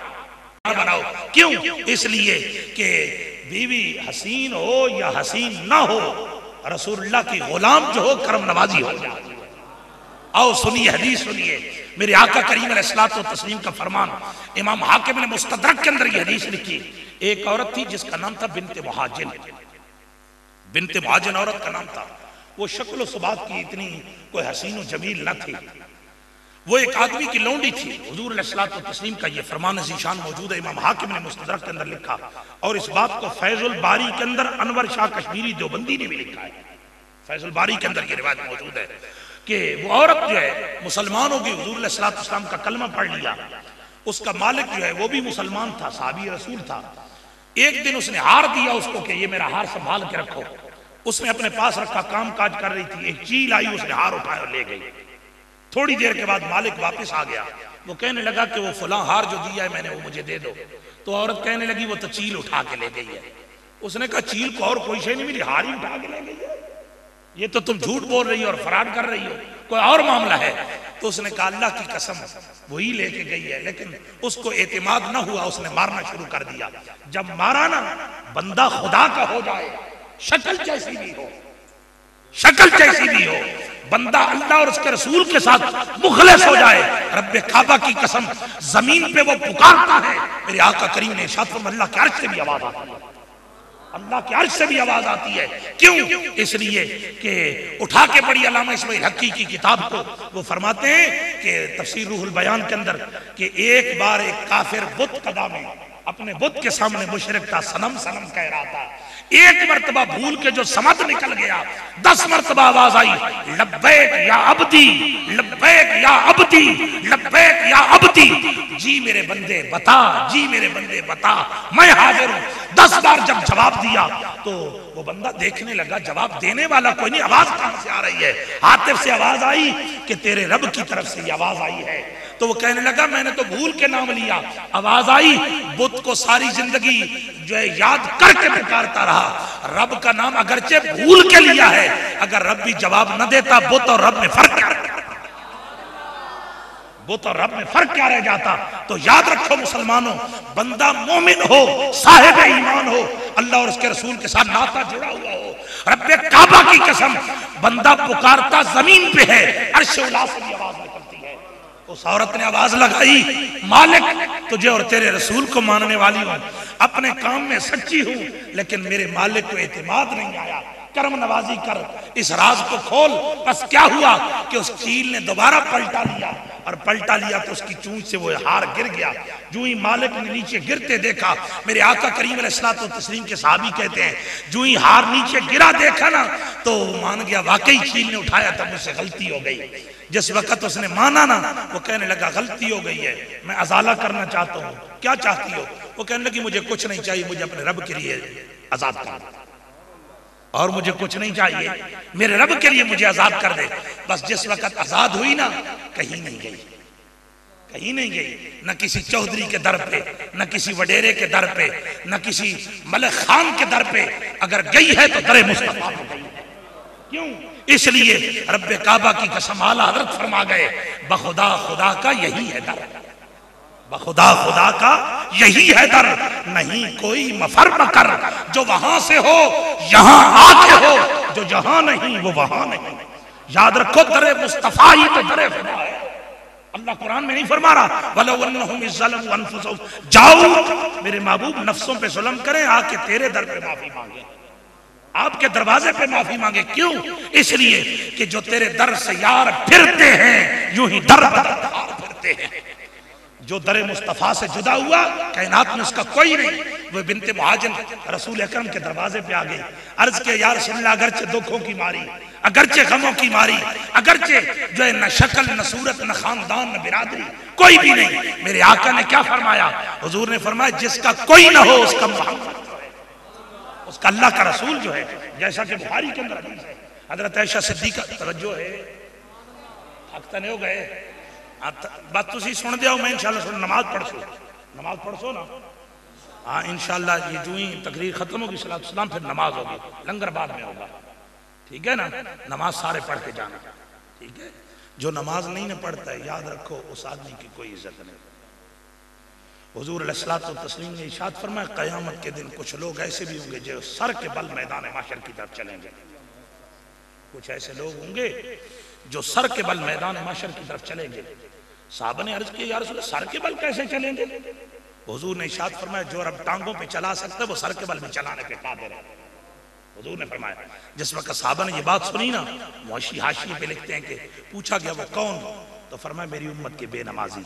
बनाओ। क्यों? इसलिए कि बीवी हसीन हो या हसीन ना हो, रसूलुल्लाह की गुलाम जो हो करम नवाजी हो जाए। आओ सुनिए हदीस, सुनिए मेरे आका करीम अलैहिस्सलातु व तस्लीम का फरमान। इमाम हाकिम ने मुस्तदरक के अंदर ये हदीस लिखी। एक औरत थी जिसका नाम था बिन्ते मुहाजिन, बिन्ते मुहाजिन औरत का नाम था। वो शक्ल सुबात की इतनी कोई हसीन व जमील न थी, वो एक आदमी की लौंडी थी। हुजूर अलैहिस्सलातु व तस्लीम का ये फरमान ज़ीशान मौजूद है, इमाम हाकिम ने मुस्तदरक के अंदर लिखा। और इस बात को फैजुल बारी के अंदर अनवर शाह कश्मीरी देवबंदी ने भी लिखा है। फैजुल बारी के अंदर ये रिवायत मौजूद है कि वो औरत जो है मुसलमान होगी, हुजूर अलैहिस्सलातु वस्सलाम का कलमा पढ़ लिया। उसका मालिक जो है वो भी मुसलमान था, साहबी रसूल था। एक दिन उसने हार दिया उसको कि ये मेरा हार संभाल के रखो। उसने अपने पास रखा, काम काज कर रही थी, एक चील आई, उसने हार उठाया और ले गई। थोड़ी देर के बाद मालिक वापस आ गया। वो कहने लगा कि वो फलां हार जो दिया है मैंने, वो मुझे दे दो। तो औरत कहने लगी वो तो चील उठा के ले गई है। उसने कहा चील को और कोई शे नहीं मिली, हार ही उठा के ले गई है, ये तो तुम झूठ बोल रही हो और फराड कर रही हो, कोई और मामला है। तो उसने कहा अल्लाह की कसम वही लेके गई है। लेकिन उसको एतमाद ना हुआ, उसने मारना शुरू कर दिया। जब मारा ना, बंदा खुदा का हो जाए, शक्ल जैसी भी हो, शक्ल जैसी भी हो, बंदा अल्लाह और उसके रसूल के साथ मुखलिस हो जाए, रब्बे काबा की कसम जमीन पे वो पुकारता है। मेरे आका करीम ने इरशाद फरमाया अल्लाह के अर्श से भी आवाज आती है, अल्लाह के अर्श से भी आवाज आती है। क्यों? इसलिए कि उठा के पढ़ी अल्लामा इस्माइल हक्की की किताब को। वो फरमाते हैं कि तफसीर रूहुल बयान के अंदर कि एक बार एक काफिर बुत कदा में अपने बुत के सामने मुशरिक था, सनम सनम कह रहा था। एक मर्तबा भूल के जो समझ निकल गया, 10 मर्तबा आवाज आई लब्बैक या अब्दी, लब्बैक या अब्दी, लब्बैक या अब्दी। जी मेरे बंदे बता, जी मेरे बंदे बता, मैं हाजिर हूं। 10 बार जब जवाब दिया तो वो बंदा देखने लगा जवाब देने वाला कोई नहीं, आवाज कहां से आ रही है? हातिफ से आवाज आई कि तेरे रब की तरफ से ये आवाज आई है। तो वो कहने लगा मैंने तो भूल के नाम लिया, आवाज आई, बुत को सारी जिंदगी जो है याद करके पुकारता रहा, रब का नाम अगरचे भूल के लिया है। अगर रब भी जवाब न देता, बुत और रब में फर्क क्या रह जाता? बुत और रब में फर्क क्या रह जाता? तो याद रखो मुसलमानों, बंदा मोमिन हो, साहिब ईमान हो, अल्लाह और उसके रसूल के साथ नाता जुड़ा हुआ हो, रब्बे काबा की कसम बंदा पुकारता जमीन पे है, अर्श उला से भी आवाज निकलती है। उस औरत ने आवाज लगाई, मालिक तुझे और तेरे रसूल को मानने वाली हूं, अपने काम में सच्ची हूं, लेकिन मेरे मालिक को एतमाद नहीं आया, कर्म नवाजी कर, इस राज को खोल। बस क्या हुआ कि उस चील ने दोबारा पलटा लिया, और पलटा लिया तो उसकी चूंच से वो हार गिर गया। जो ही मालिक ने नीचे गिरते देखा, मेरे आका करीम अलैहिस्सलातु व तस्लीम के सहाबी कहते हैं, जो ही हार नीचे गिरा देखा ना तो मान गया वाकई चील ने उठाया था, मुझसे गलती हो गई। जिस वक्त उसने माना ना, वो कहने लगा गलती हो गई है, मैं अजाला करना चाहता हूँ। क्या चाहती हो? वो कहने लगी मुझे कुछ नहीं चाहिए, मुझे अपने रब के लिए आजाद कर, और मुझे कुछ नहीं चाहिए, मेरे रब के लिए मुझे आजाद कर दे। बस जिस वक्त आजाद हुई ना, कहीं नहीं गई, कहीं नहीं गई, न किसी चौधरी के दर पे, न किसी वडेरे के दर पे, न किसी मलिक खान के दर पे। अगर गई है तो दरे मुस्तफा पे गई है। क्यों? इसलिए रब्बे काबा की कसम आला हजरत फरमा गए, बखुदा खुदा का यही है दर, बखुदा खुदा का यही है दर, नहीं कोई मफर मकर, जो वहां से हो यहां आके हो, जो जहां नहीं वो वहां नहीं। याद रखो, दरे मुस्तफा ही तो दरे खुदा है। अल्लाह कुरान में नहीं फरमा रहा वलो अन्नहुम इज़्ज़लमू अनफुसहुम, जाओ मेरे महबूब नफ्सों पे जुल्म करें, आके तेरे दर पे माफी मांगे, आपके दरवाजे पे माफी मांगे। क्यों? इसलिए कि जो तेरे दर से यार फिरते हैं, यूं ही दर दर फिरते हैं। जो दरे मुस्तफा से जुदा हुआ, कायनात में उसका कोई नहीं। वो बिनते मुहाजिर रसूल अकरम के दरवाजे पे आ गई, अर्ज के या रसूल अल्लाह, अगरचे दुखों की मारी, अगरचे गमों की मारी, अगरचे जो है न शक्ल न सूरत न खानदान न बिरादरी कोई भी नहीं, मेरे आका ने क्या फरमाया? हुजूर ने फरमाया जिसका कोई ना हो उसका मोहम्मद, उसका अल्लाह का रसूल जो है, जैसा कि बुखारी के अंदर हदीस है, हजरत आयशा सिद्दीका, तवज्जो है, थकता नहीं हो गए बात तुसी सुन दिया, मैं इंशाल्लाह सुन नमाज पढ़सो ना। हाँ इंशाल्लाह ये जो ही तकरीर खत्म होगी, सलात सलाम, फिर नमाज होगी, लंगर बाद में होगा, ठीक है ना? नमाज सारे पढ़ के जाना, ठीक है? जो नमाज नहीं न पढ़ता है, याद रखो उस आदमी की कोई इज्जत नहीं। हुजूर अलैहिस्सलातु व तस्लीम ने इरशाद फरमाया, क़यामत के दिन कुछ लोग ऐसे भी होंगे जो सर के बल मैदान माशर की तरफ चलेंगे। कुछ ऐसे लोग होंगे जो सर के बल मैदान माशर की तरफ चलेंगे। साहबा ने अर्ज किया, या रसूल अल्लाह, सर के बल कैसे चलेंगे? हुजूर ने इरशाद फरमाया, जो रब टांगों पे चला सकता है वो सर के बल में चलाने पे कादिर है। हुजूर ने फरमाया, जिस वक्त साहबा ने ये बात सुनी ना, मुहशी हाशिए पे लिखते हैं कि पूछा गया वो कौन, तो फरमाया मेरी उम्मत के बेनमाजी,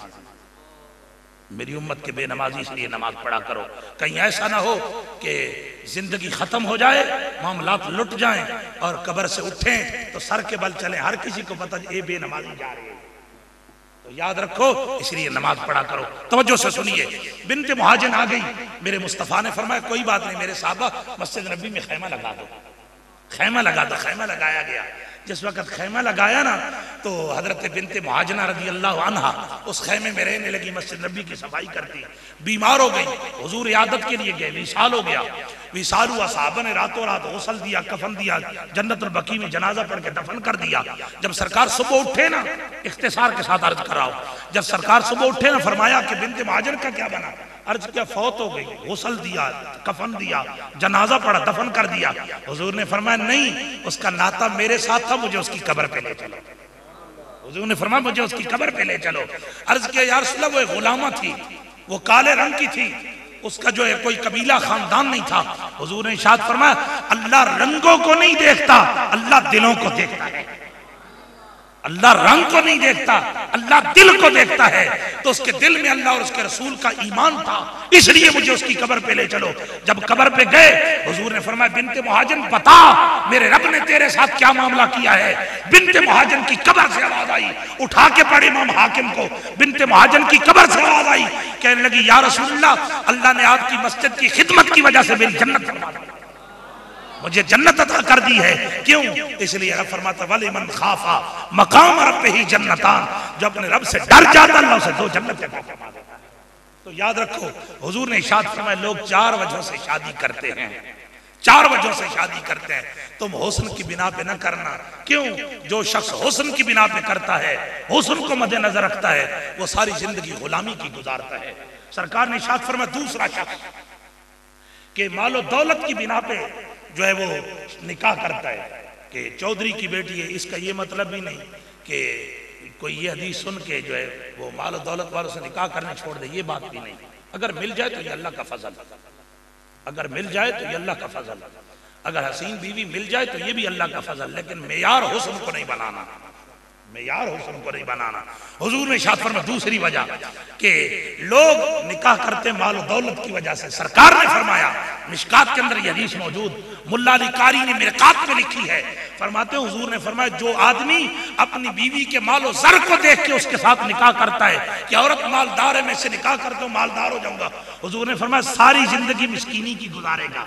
मेरी उम्मत के बेनमाजी, इसलिए नमाज पढ़ा करो। कहीं ऐसा ना हो कि जिंदगी खत्म हो जाए, मामलात लुट जाएं और कब्र से उठें तो सर के बल चले, हर किसी को पता ये बेनमाजी जा रही है। तो याद रखो, इसलिए नमाज पढ़ा करो। तवज्जो से सुनिए, बिनते मुहाजिर आ गई, मेरे मुस्तफा ने फरमाया कोई बात नहीं मेरे साहबा, मस्जिद नबी में खैमा लगा दो, खैमा लगा दो। खैमा लगाया गया। जिस वक्त खैमा लगाया ना, तो हजरत बिनते मुहाजिरा रज़ी अल्लाह अन्हा उस खैमे में रहने लगी, मस्जिद नबी की सफाई करती, बीमार हो गई, हुजूर इयादत के लिए गए, विसाल हो गया, विसाल हुआ, साहबा ने रातों रात गुस्ल दिया, कफन दिया, जन्नतुल बकी में जनाजा पढ़ के दफन कर दिया। जब सरकार सुबह उठे ना, इख्तिसार के साथ अर्ज कराओ, जब सरकार सुबह उठे ना, फरमाया कि बिनते मुहाजिर का क्या बना? अर्ज किया फौत हो गई, गुस्ल दिया, कफन दिया, जनाजा पढ़ा, दफन कर दिया। हुजूर ने फरमाया नहीं, उसका नाता मेरे साथ था, मुझे उसकी कब्र पे ले चलो। हुजूर ने फरमाया मुझे उसकी कब्र पे ले चलो। अर्ज किया या रसूल अल्लाह, वो गुलामा थी, वो काले रंग की थी, उसका जो है कोई कबीला खानदान नहीं था। हुजूर ने इरशाद फरमाया अल्लाह रंगों को नहीं देखता, अल्लाह दिलों को देखता है। अल्लाह रंग को नहीं देखता, अल्लाह दिल को देखता है। तो उसके दिल में अल्लाह और उसके रसूल का ईमान था, इसलिए मुझे उसकी कब्र पे ले चलो। जब कब्र पे गए, हुजूर ने फरमाया बिनते मुहाजिर बता मेरे रब ने तेरे साथ क्या मामला किया है। बिनते मुहाजिर की कब्र से आवाज आई, उठा के पड़े इमाम हाकिम को, बिनते मुहाजिर की कब्र से आवाज आई, कहने लगी या रसूलल्लाह, अल्लाह ने आपकी मस्जिद की खिदमत की वजह से मेरी जन्नत फरमा दी, मुझे जन्नत अता कर दी है। क्यों? इसलिए रब फरमाता वली मन खाफा मकाम रब ही जन्नतान, जो अपने रब से डर जाता अल्लाह उसे दो जन्नतें अता फरमा देता। तो याद रखो, हुजूर ने इरशाद फरमाया लोग चार वजहों से शादी करते हैं, चार वजहों से शादी करते हैं। तुम हुस्न की बिना पे न करना। क्यों? जो शख्स हुस्न की बिना पे करता है, हुस्न को मद्देनजर रखता है, वो सारी जिंदगी गुलामी की गुजारता है। सरकार ने इरशाद फरमाया दूसरा शख्स के मालो दौलत की बिना पे जो है वो निकाह करता है कि चौधरी की बेटी है, इसका ये मतलब भी नहीं कि कोई ये हदीस सुन के जो है वो माल और दौलत वालों से निकाह करने छोड़ दे, ये बात भी नहीं। अगर मिल जाए तो ये अल्लाह का फजल, अगर मिल जाए तो ये अल्लाह का फजल, अगर हसीन बीवी मिल जाए तो ये भी अल्लाह का फजल, लेकिन मेयार हुस्न को नहीं बनाना, मेयार हुस्न को नहीं बनाना। हुजूर ने इरशाद फरमाया दूसरी वजह कि लोग निकाह करते माल और दौलत की वजह से। सरकार ने फरमाया, मिशकात के अंदर ये हदीस मौजूद, मुल्ला अली कारी ने मिरकात में लिखी है, फरमाते हैं हुजूर ने फरमाया जो आदमी अपनी बीवी के माल और ज़र को देख के उसके साथ निकाह करता है कि औरत मालदार है मैं से निकाह करता हूं मालदार हो जाऊंगा, हुजूर ने फरमाया सारी जिंदगी मिस्कीनी की गुजारेगा।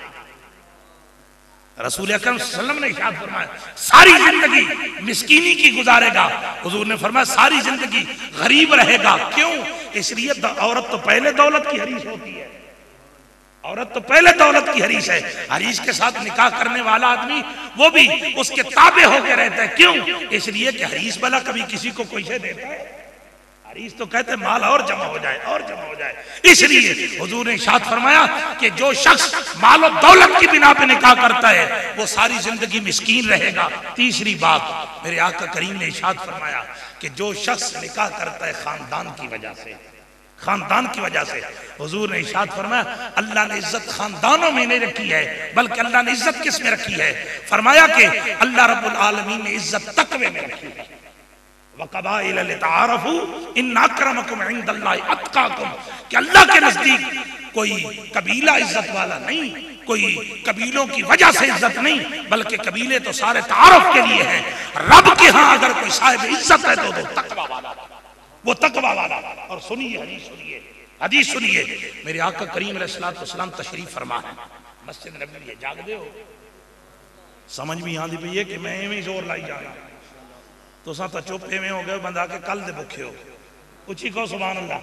रसूल अकरम सल्लल्लाहु अलैहि वसल्लम ने इरशाद फरमाया सारी जिंदगी मिस्कीनी की गुजारेगा। हुजूर ने फरमाया सारी जिंदगी गरीब रहेगा। क्यों? इसलिए औरत तो पहले दौलत की हरीस होती है, औरत तो पहले दौलत की हरीस है। हरीस के साथ निकाह करने वाला आदमी वो भी उसके ताबे होकर रहता है। क्यों? इसलिए कि हरीस वाला कभी किसी को कोई से देता है, हरीस तो कहते हैं माल और जमा हो जाए और जमा हो जाए। इसलिए हुजूर ने इरशाद फरमाया कि जो शख्स माल और दौलत की बिना पे निकाह करता है वो सारी जिंदगी मिस्कीन रहेगा। तीसरी बात मेरे आका करीम ने इरशाद फरमाया कि जो शख्स निकाह करता है खानदान की वजह से, खानदान की वजह से, हुजूर ने इरशाद फरमाया अल्लाह ने इज्जत खानदानों में नहीं रखी है, बल्कि अल्लाह ने इज्जत किस में रखी है? फरमाया कि अल्लाह रब्बुल आलमीन ने इज्जत तकवे में रखी है। वक़बाइल लिताअरफू इन्न अक्रमकुम इंदल्लाहि अत्काकुम, कि अल्लाह के नजदीक कोई कबीला इज्जत वाला नहीं, कोई कबीलों की वजह से इज्जत नहीं, बल्कि कबीले तो सारे तारुफ के लिए हैं। रब के यहाँ अगर कोई साहिब इज्जत है तो तकवा वाला, वो तकवा वाला। और सुनिए हदीस, सुनिए हदीस सुनिए, मेरे आका करीम अलैहिस्सलाम तशरीफ फरमा है मस्जिद नबवी है, जाग दे हो समझ भी आंदी पई है कि मैं इवें जोर लाई जाना, तो सा तो चुपे में हो गए बंदा के कल दे भुखे हो। उची कहो सुभान अल्लाह,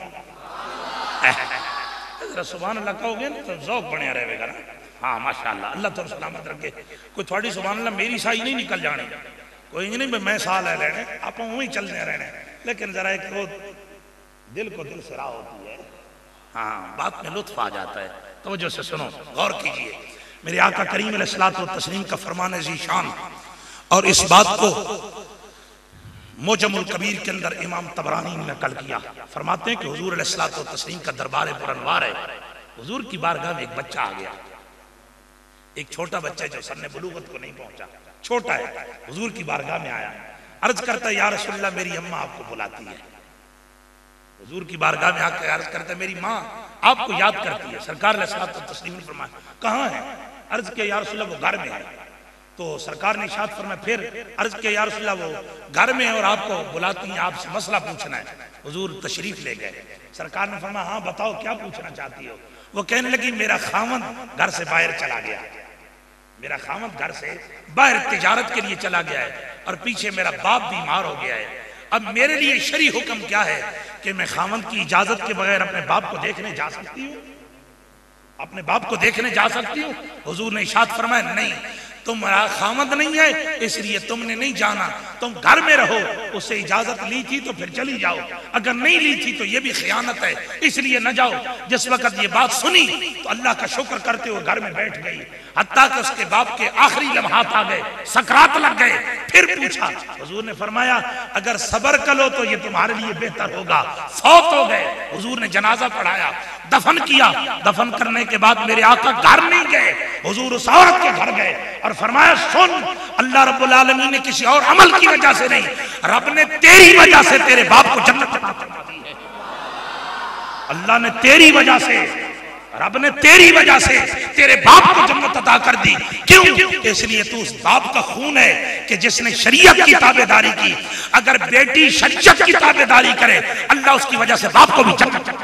सुभान अल्लाह कहोगे ना तो ज़ौक़ बनया रहेगा ना। हाँ माशाअल्लाह, अल्लाह तुम सलामत रखे। कोई थोड़ी सुभान अल्लाह मेरी साई नहीं निकल जानी, कोई नहीं भाई मैं साह ले लेने, आप वहीं चलने रहने, लेकिन जरा एक तो दिल को दिल से राह होती है, हाँ बात में लुत्फ आ जाता है। तवज्जो से सुनो, गौर कीजिए, मेरे आका करीम अलैहिस्सलातु व तस्लीम का फरमान ज़ीशान। और इस बात को मोजमुल कबीर के अंदर इमाम तबरानी ने नकल किया। फरमाते हैं कि हुजूर अलैहिस्सलातु व तस्लीम का दरबार पुरनवार है। हुजूर की बारगाह में एक बच्चा आ गया, एक छोटा बच्चा जो सन्ने बुलूगत को नहीं पहुंचा, छोटा है, हुजूर की बारगाह में आया, अर्ज करता है या रसूलल्लाह मेरी अम्मा आपको बुलाती है। हुजूर की बारगाह में आकर अर्ज करता है मेरी माँ आपको याद करती है। सरकार अलैहिस्सलातु व तस्लीम ने फरमाया कहाँ है? अर्ज किया या रसूलल्लाह वो घर में है। तो सरकार ने इरशाद फरमाया, फिर अर्ज किया या रसूलल्लाह वो घर में है और आपको बुलाती हैं, आपसे मसला पूछना है। हुजूर तशरीफ ले गए। सरकार ने फरमाया हाँ बताओ क्या पूछना चाहती हो? वो कहने लगी मेरा खामद घर से बाहर चला गया, मेरा खामद घर से बाहर तिजारत के लिए चला गया है और पीछे मेरा बाप बीमार हो गया है। अब मेरे लिए शरई हुक्म क्या है कि मैं खामद की इजाजत के बगैर अपने बाप को देखने जा सकती हूँ? अपने बाप को देखने जा सकती हूँ? हुजूर ने इरशाद फरमाया नहीं, तुम्हारा खामद नहीं है इसलिए तुमने नहीं जाना, तुम घर में रहो। उससे इजाजत ली थी तो फिर चली जाओ, अगर नहीं ली थी तो ये भी खयानत है, इसलिए न जाओ। जिस वक्त ये बात सुनी तो अल्लाह का शुक्र करते हुए घर में बैठ गई, हत्ता कि उसके बाप के आखिरी लम्हात आ गए, सकरात लग गए। फिर पूछा, हुजूर ने फरमाया अगर सब्र करो तो ये तुम्हारे लिए बेहतर होगा। फौत हो गए। हुजूर ने जनाजा पढ़ाया, दफन किया। दफन करने के बाद मेरे आका घर नहीं गए, हुजूर उस औरत के घर गए और फरमाया सुन, अल्लाह रब्बुल आलमीन ने किसी और अमल की वजह से नहीं, रब ने तेरी वजह से तेरे बाप को जन्नत अता फरमा दी है। अल्लाह ने तेरी वजह से, रब ने तेरी वजह से तेरे बाप को जन्नत अता कर दी। क्यों? इसलिए तू उस बाप का खून है कि जिसने शरीयत की ताबेदारी की। अगर बेटी शरीयत की ताबेदारी करे अल्लाह उसकी वजह से बाप को भी जन्नत।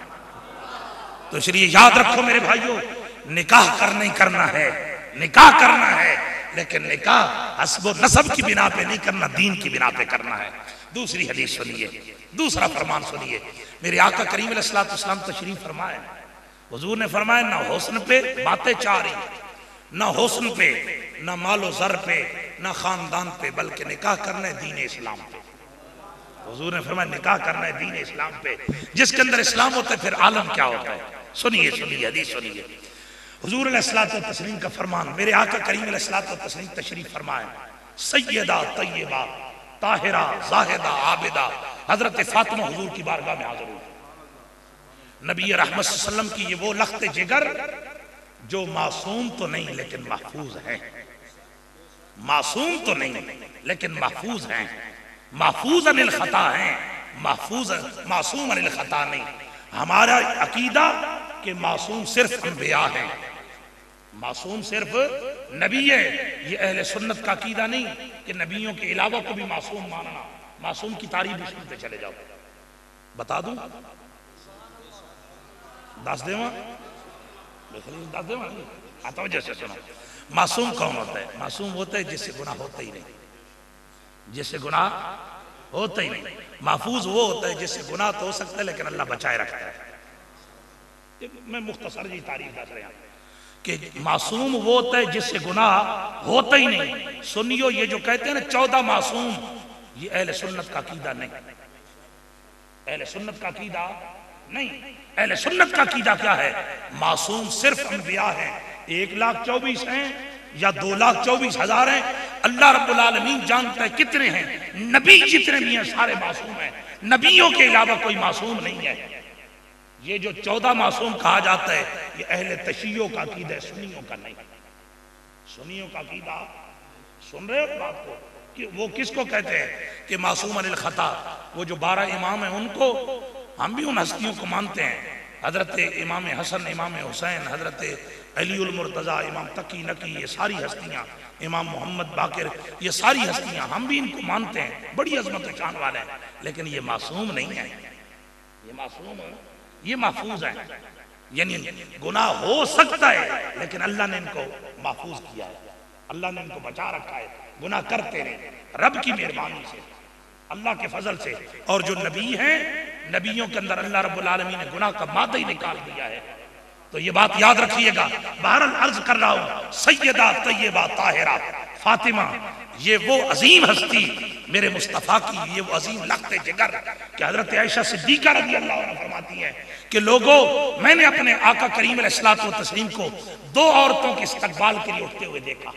तो इसलिए याद रखो मेरे भाइयों, निकाह करना है, निकाह करना है, लेकिन निकाह हस्ब नसब की बिना पे नहीं करना, दीन की बिना पे करना है। दूसरी हदीस सुनिए, दूसरा फरमान सुनिए, मेरे आका करीम अलैहिस्सलातु वस्सलाम तशरीफ फरमाए। हुजूर ने फरमाया ना हुस्न पे बातें चाह रही, ना हुस्न पे, ना मालो ज़र पे, ना खानदान पे, बल्कि निकाह करना है दीन इस्लाम पे। हुजूर ने फरमाया निकाह करना है दीन इस्लाम पे। जिसके अंदर इस्लाम होता है फिर आलम क्या होता है? सुनिए सुनिए हदीस सुनिए, हुजूर अलैहिस्सलातु व तस्लीम का फरमान। मेरे आका करीम अलैहिस्सलातु व तस्लीम तशरीफ फरमाए, सय्यदा तय्यबा ताहिरा, जाहिदा, आबिदा हजरत फातिमा हुजूर की बारगाह में हाजिर हुई। नबी रहमत सल्लल्लाहु अलैहि वसल्लम की ये वो लख्त जिगर जो मासूम तो नहीं लेकिन महफूज है, मासूम तो नहीं लेकिन महफूज हैं, महफूज अनिल खता हैं, महफूज मासूम अनिल खता नहीं। हमारा अकीदा कि मासूम सिर्फ अंबिया है, मासूम सिर्फ नबी है। ये अहले सुन्नत का अकीदा नहीं कि नबियों के अलावा को भी मासूम मानना। मासूम की तारीफ भी सुनते चले जाओ। बता दूं, दस देवा दस देवा आता जैसे सुनो। मासूम कौन होता है? मासूम होता है जिससे गुनाह होता ही नहीं, जिससे गुनाह होता ही नहीं। महफूज वो होता है जिससे गुनाह तो हो सकता है लेकिन अल्लाह बचाए रखता है। मैं मुख्तसर जी तारीफ दस रहा कि मासूम वो होता है जिससे गुनाह होता ही नहीं। सुनियो, ये जो कहते हैं ना 14 मासूम, ये अहले सुन्नत का अकीदा नहीं, अहले सुन्नत का अकीदा नहीं। अहले सुन्नत का अकीदा क्या है? मासूम सिर्फ अंबिया है। 1,24,000 हैं या 2,24,000 हैं, अल्लाह रब्बुल आलमीन जानता है कितने हैं। नबी जितने भी हैं सारे मासूम हैं, नबियों के अलावा कोई मासूम नहीं है। ये जो 14 मासूम कहा जाता है ये अहले तशीयों का अकीदा है, सुन्नियों का नहीं। सुन्नियों का अकीदा सुन रहे हो बात को कि वो किसको कहते हैं कि मासूम अनिल खता। वो जो 12 इमाम हैं उनको हम भी उन हस्तियों को मानते हैं। हजरत इमाम हसन, इमाम हुसैन, हजरत अलीउल मुर्तज़ा, इमाम तकी नकी, ये सारी हस्तियाँ, इमाम मोहम्मद बाकिर, ये सारी हस्तियाँ हम भी इनको मानते हैं, बड़ी अजमत शान वाले हैं। लेकिन ये मासूम नहीं है, ये मासूम, ये महफूज है। यानी गुनाह हो सकता है लेकिन अल्लाह ने इनको महफूज किया है, अल्लाह ने इनको बचा रखा है। गुनाह करते रहे रब की मेहरबानी से, अल्लाह के फजल से। और जो नबी हैं, नबियों के अंदर अल्लाह रब्बुल आलमीन ने गुनाह का मादा ही निकाल दिया है। तो ये बात याद रखिएगा। बहरहाल अर्ज कर रहा हूं, सैयदा तैयबा ताहिरा फातिमा, ये वो अजीम हस्ती मेरे मुस्तफ़ा की, ये वो अजीम लख्त जिगर कि हजरत आयशा सिद्दीका रज़ी अल्लाह अन्हा फरमाती हैं कि लोगों, मैंने अपने आका करीम अलैहिस्सलातु व तस्लीम को 2 औरतों के इस्तकबाल के लिए उठते हुए देखा।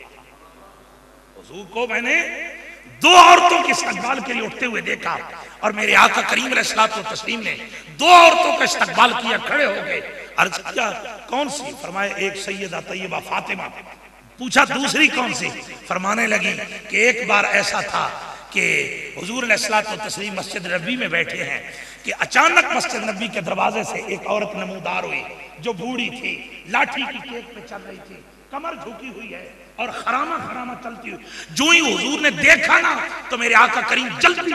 हुजूर को मैंने 2 औरतों के इस्तकबाल के लिए उठते हुए देखा और मेरे आका करीम अलैहिस्सलातु व तस्लीम ने 2 औरतों का इस्तकबाल किया, खड़े हो गए। अर्ज किया कौन सी? फरमाया एक सैयदा तैयबा फातिमा। पूछा दूसरी कौन सी? फरमाने लगी कि एक बार ऐसा था कि हुजूर अलैहिस्सलातु व तस्लीम मस्जिद नबी में बैठे हैं कि अचानक मस्जिद नबी के दरवाजे से एक औरत नमूदार हुई जो बूढ़ी थी, लाठी की टेक पे चल रही थी, कमर झुकी हुई है और खरामा खरामा चलती हुई। जो ही हुजूर ने देखा ना तो मेरे आका करीम जल्दी,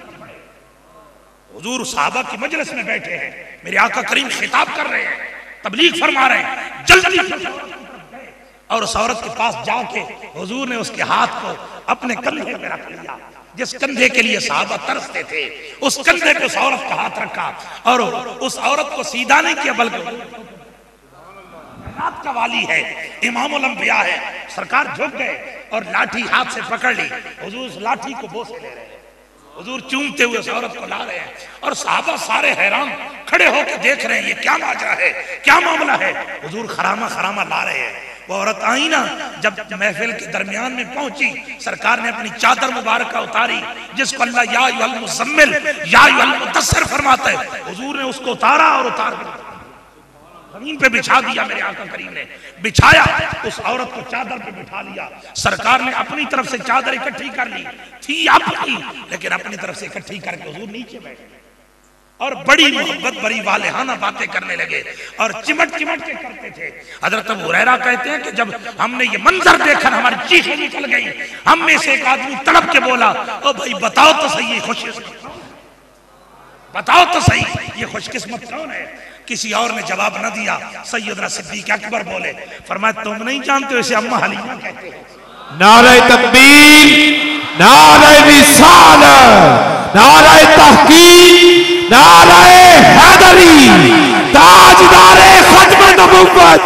हुजूर सहाबा की मजलिस में बैठे हैं, मेरे आका करीम खिताब कर रहे हैं, तबलीग फरमा रहे हैं, जल्दी और उस औरत के पास जाके हुजूर ने उसके हाथ को अपने कंधे पे रख लिया। जिस कंधे के लिए सहाबा तरसते थे उस कंधे पे उस औरत का हाथ रखा और उस औरत को सीधा नहीं किया बल्कि रात का वाली है, इमामुल अंबिया है, सरकार झुक गए और लाठी हाथ से पकड़ ली। हुजूर उस लाठी को बोसे ले रहे हैं, हुजूर चूमते हुए उस औरत को ला रहे हैं और सहाबा सारे हैरान खड़े होकर देख रहे हैं ये क्या माजरा है, क्या मामला है। हुजूर खरामा खरामा ला रहे हैं। वो औरत आई ना, जब महफिल के दरमियान में पहुंची, सरकार ने अपनी चादर मुबारक उतारी जिसको अल्लाह या अय्युहल मुज़म्मिल या अय्युहल मुद्दस्सिर फरमाता है। हुजूर ने उसको उतारा और उतार जमीन पे बिछा दिया। मेरे आका करीम ने बिछाया, उस औरत को चादर पे बिठा लिया। सरकार ने अपनी तरफ से चादर इकट्ठी कर ली थी आपकी, लेकिन अपनी तरफ से इकट्ठी करके हुजूर नीचे बैठे और बड़ी मोहब्बत बड़ी वालेहाना बातें करने लगे और चिमट चिमट के करते थे। हजरत अबू हुरैरा कहते हैं कि जब हमने ये मंजर देखा हमारी चीखें निकल गई। हम में से एक आदमी तड़प के बोला, ओ भाई बताओ तो सही, खुशकिस्मत बताओ तो सही, ये खुशकिस्मत कौन है? किसी और ने जवाब न दिया। सैयदना सिद्दीक अकबर बोले, फरमाया तुम नहीं जानते हो इसे अम्मा हलीमा कहते हैं। नारे तकबीर, नारे रिसालत, नारे तहकीक, नारे हैदरी, ताजदारे खत्म नबुव्वत,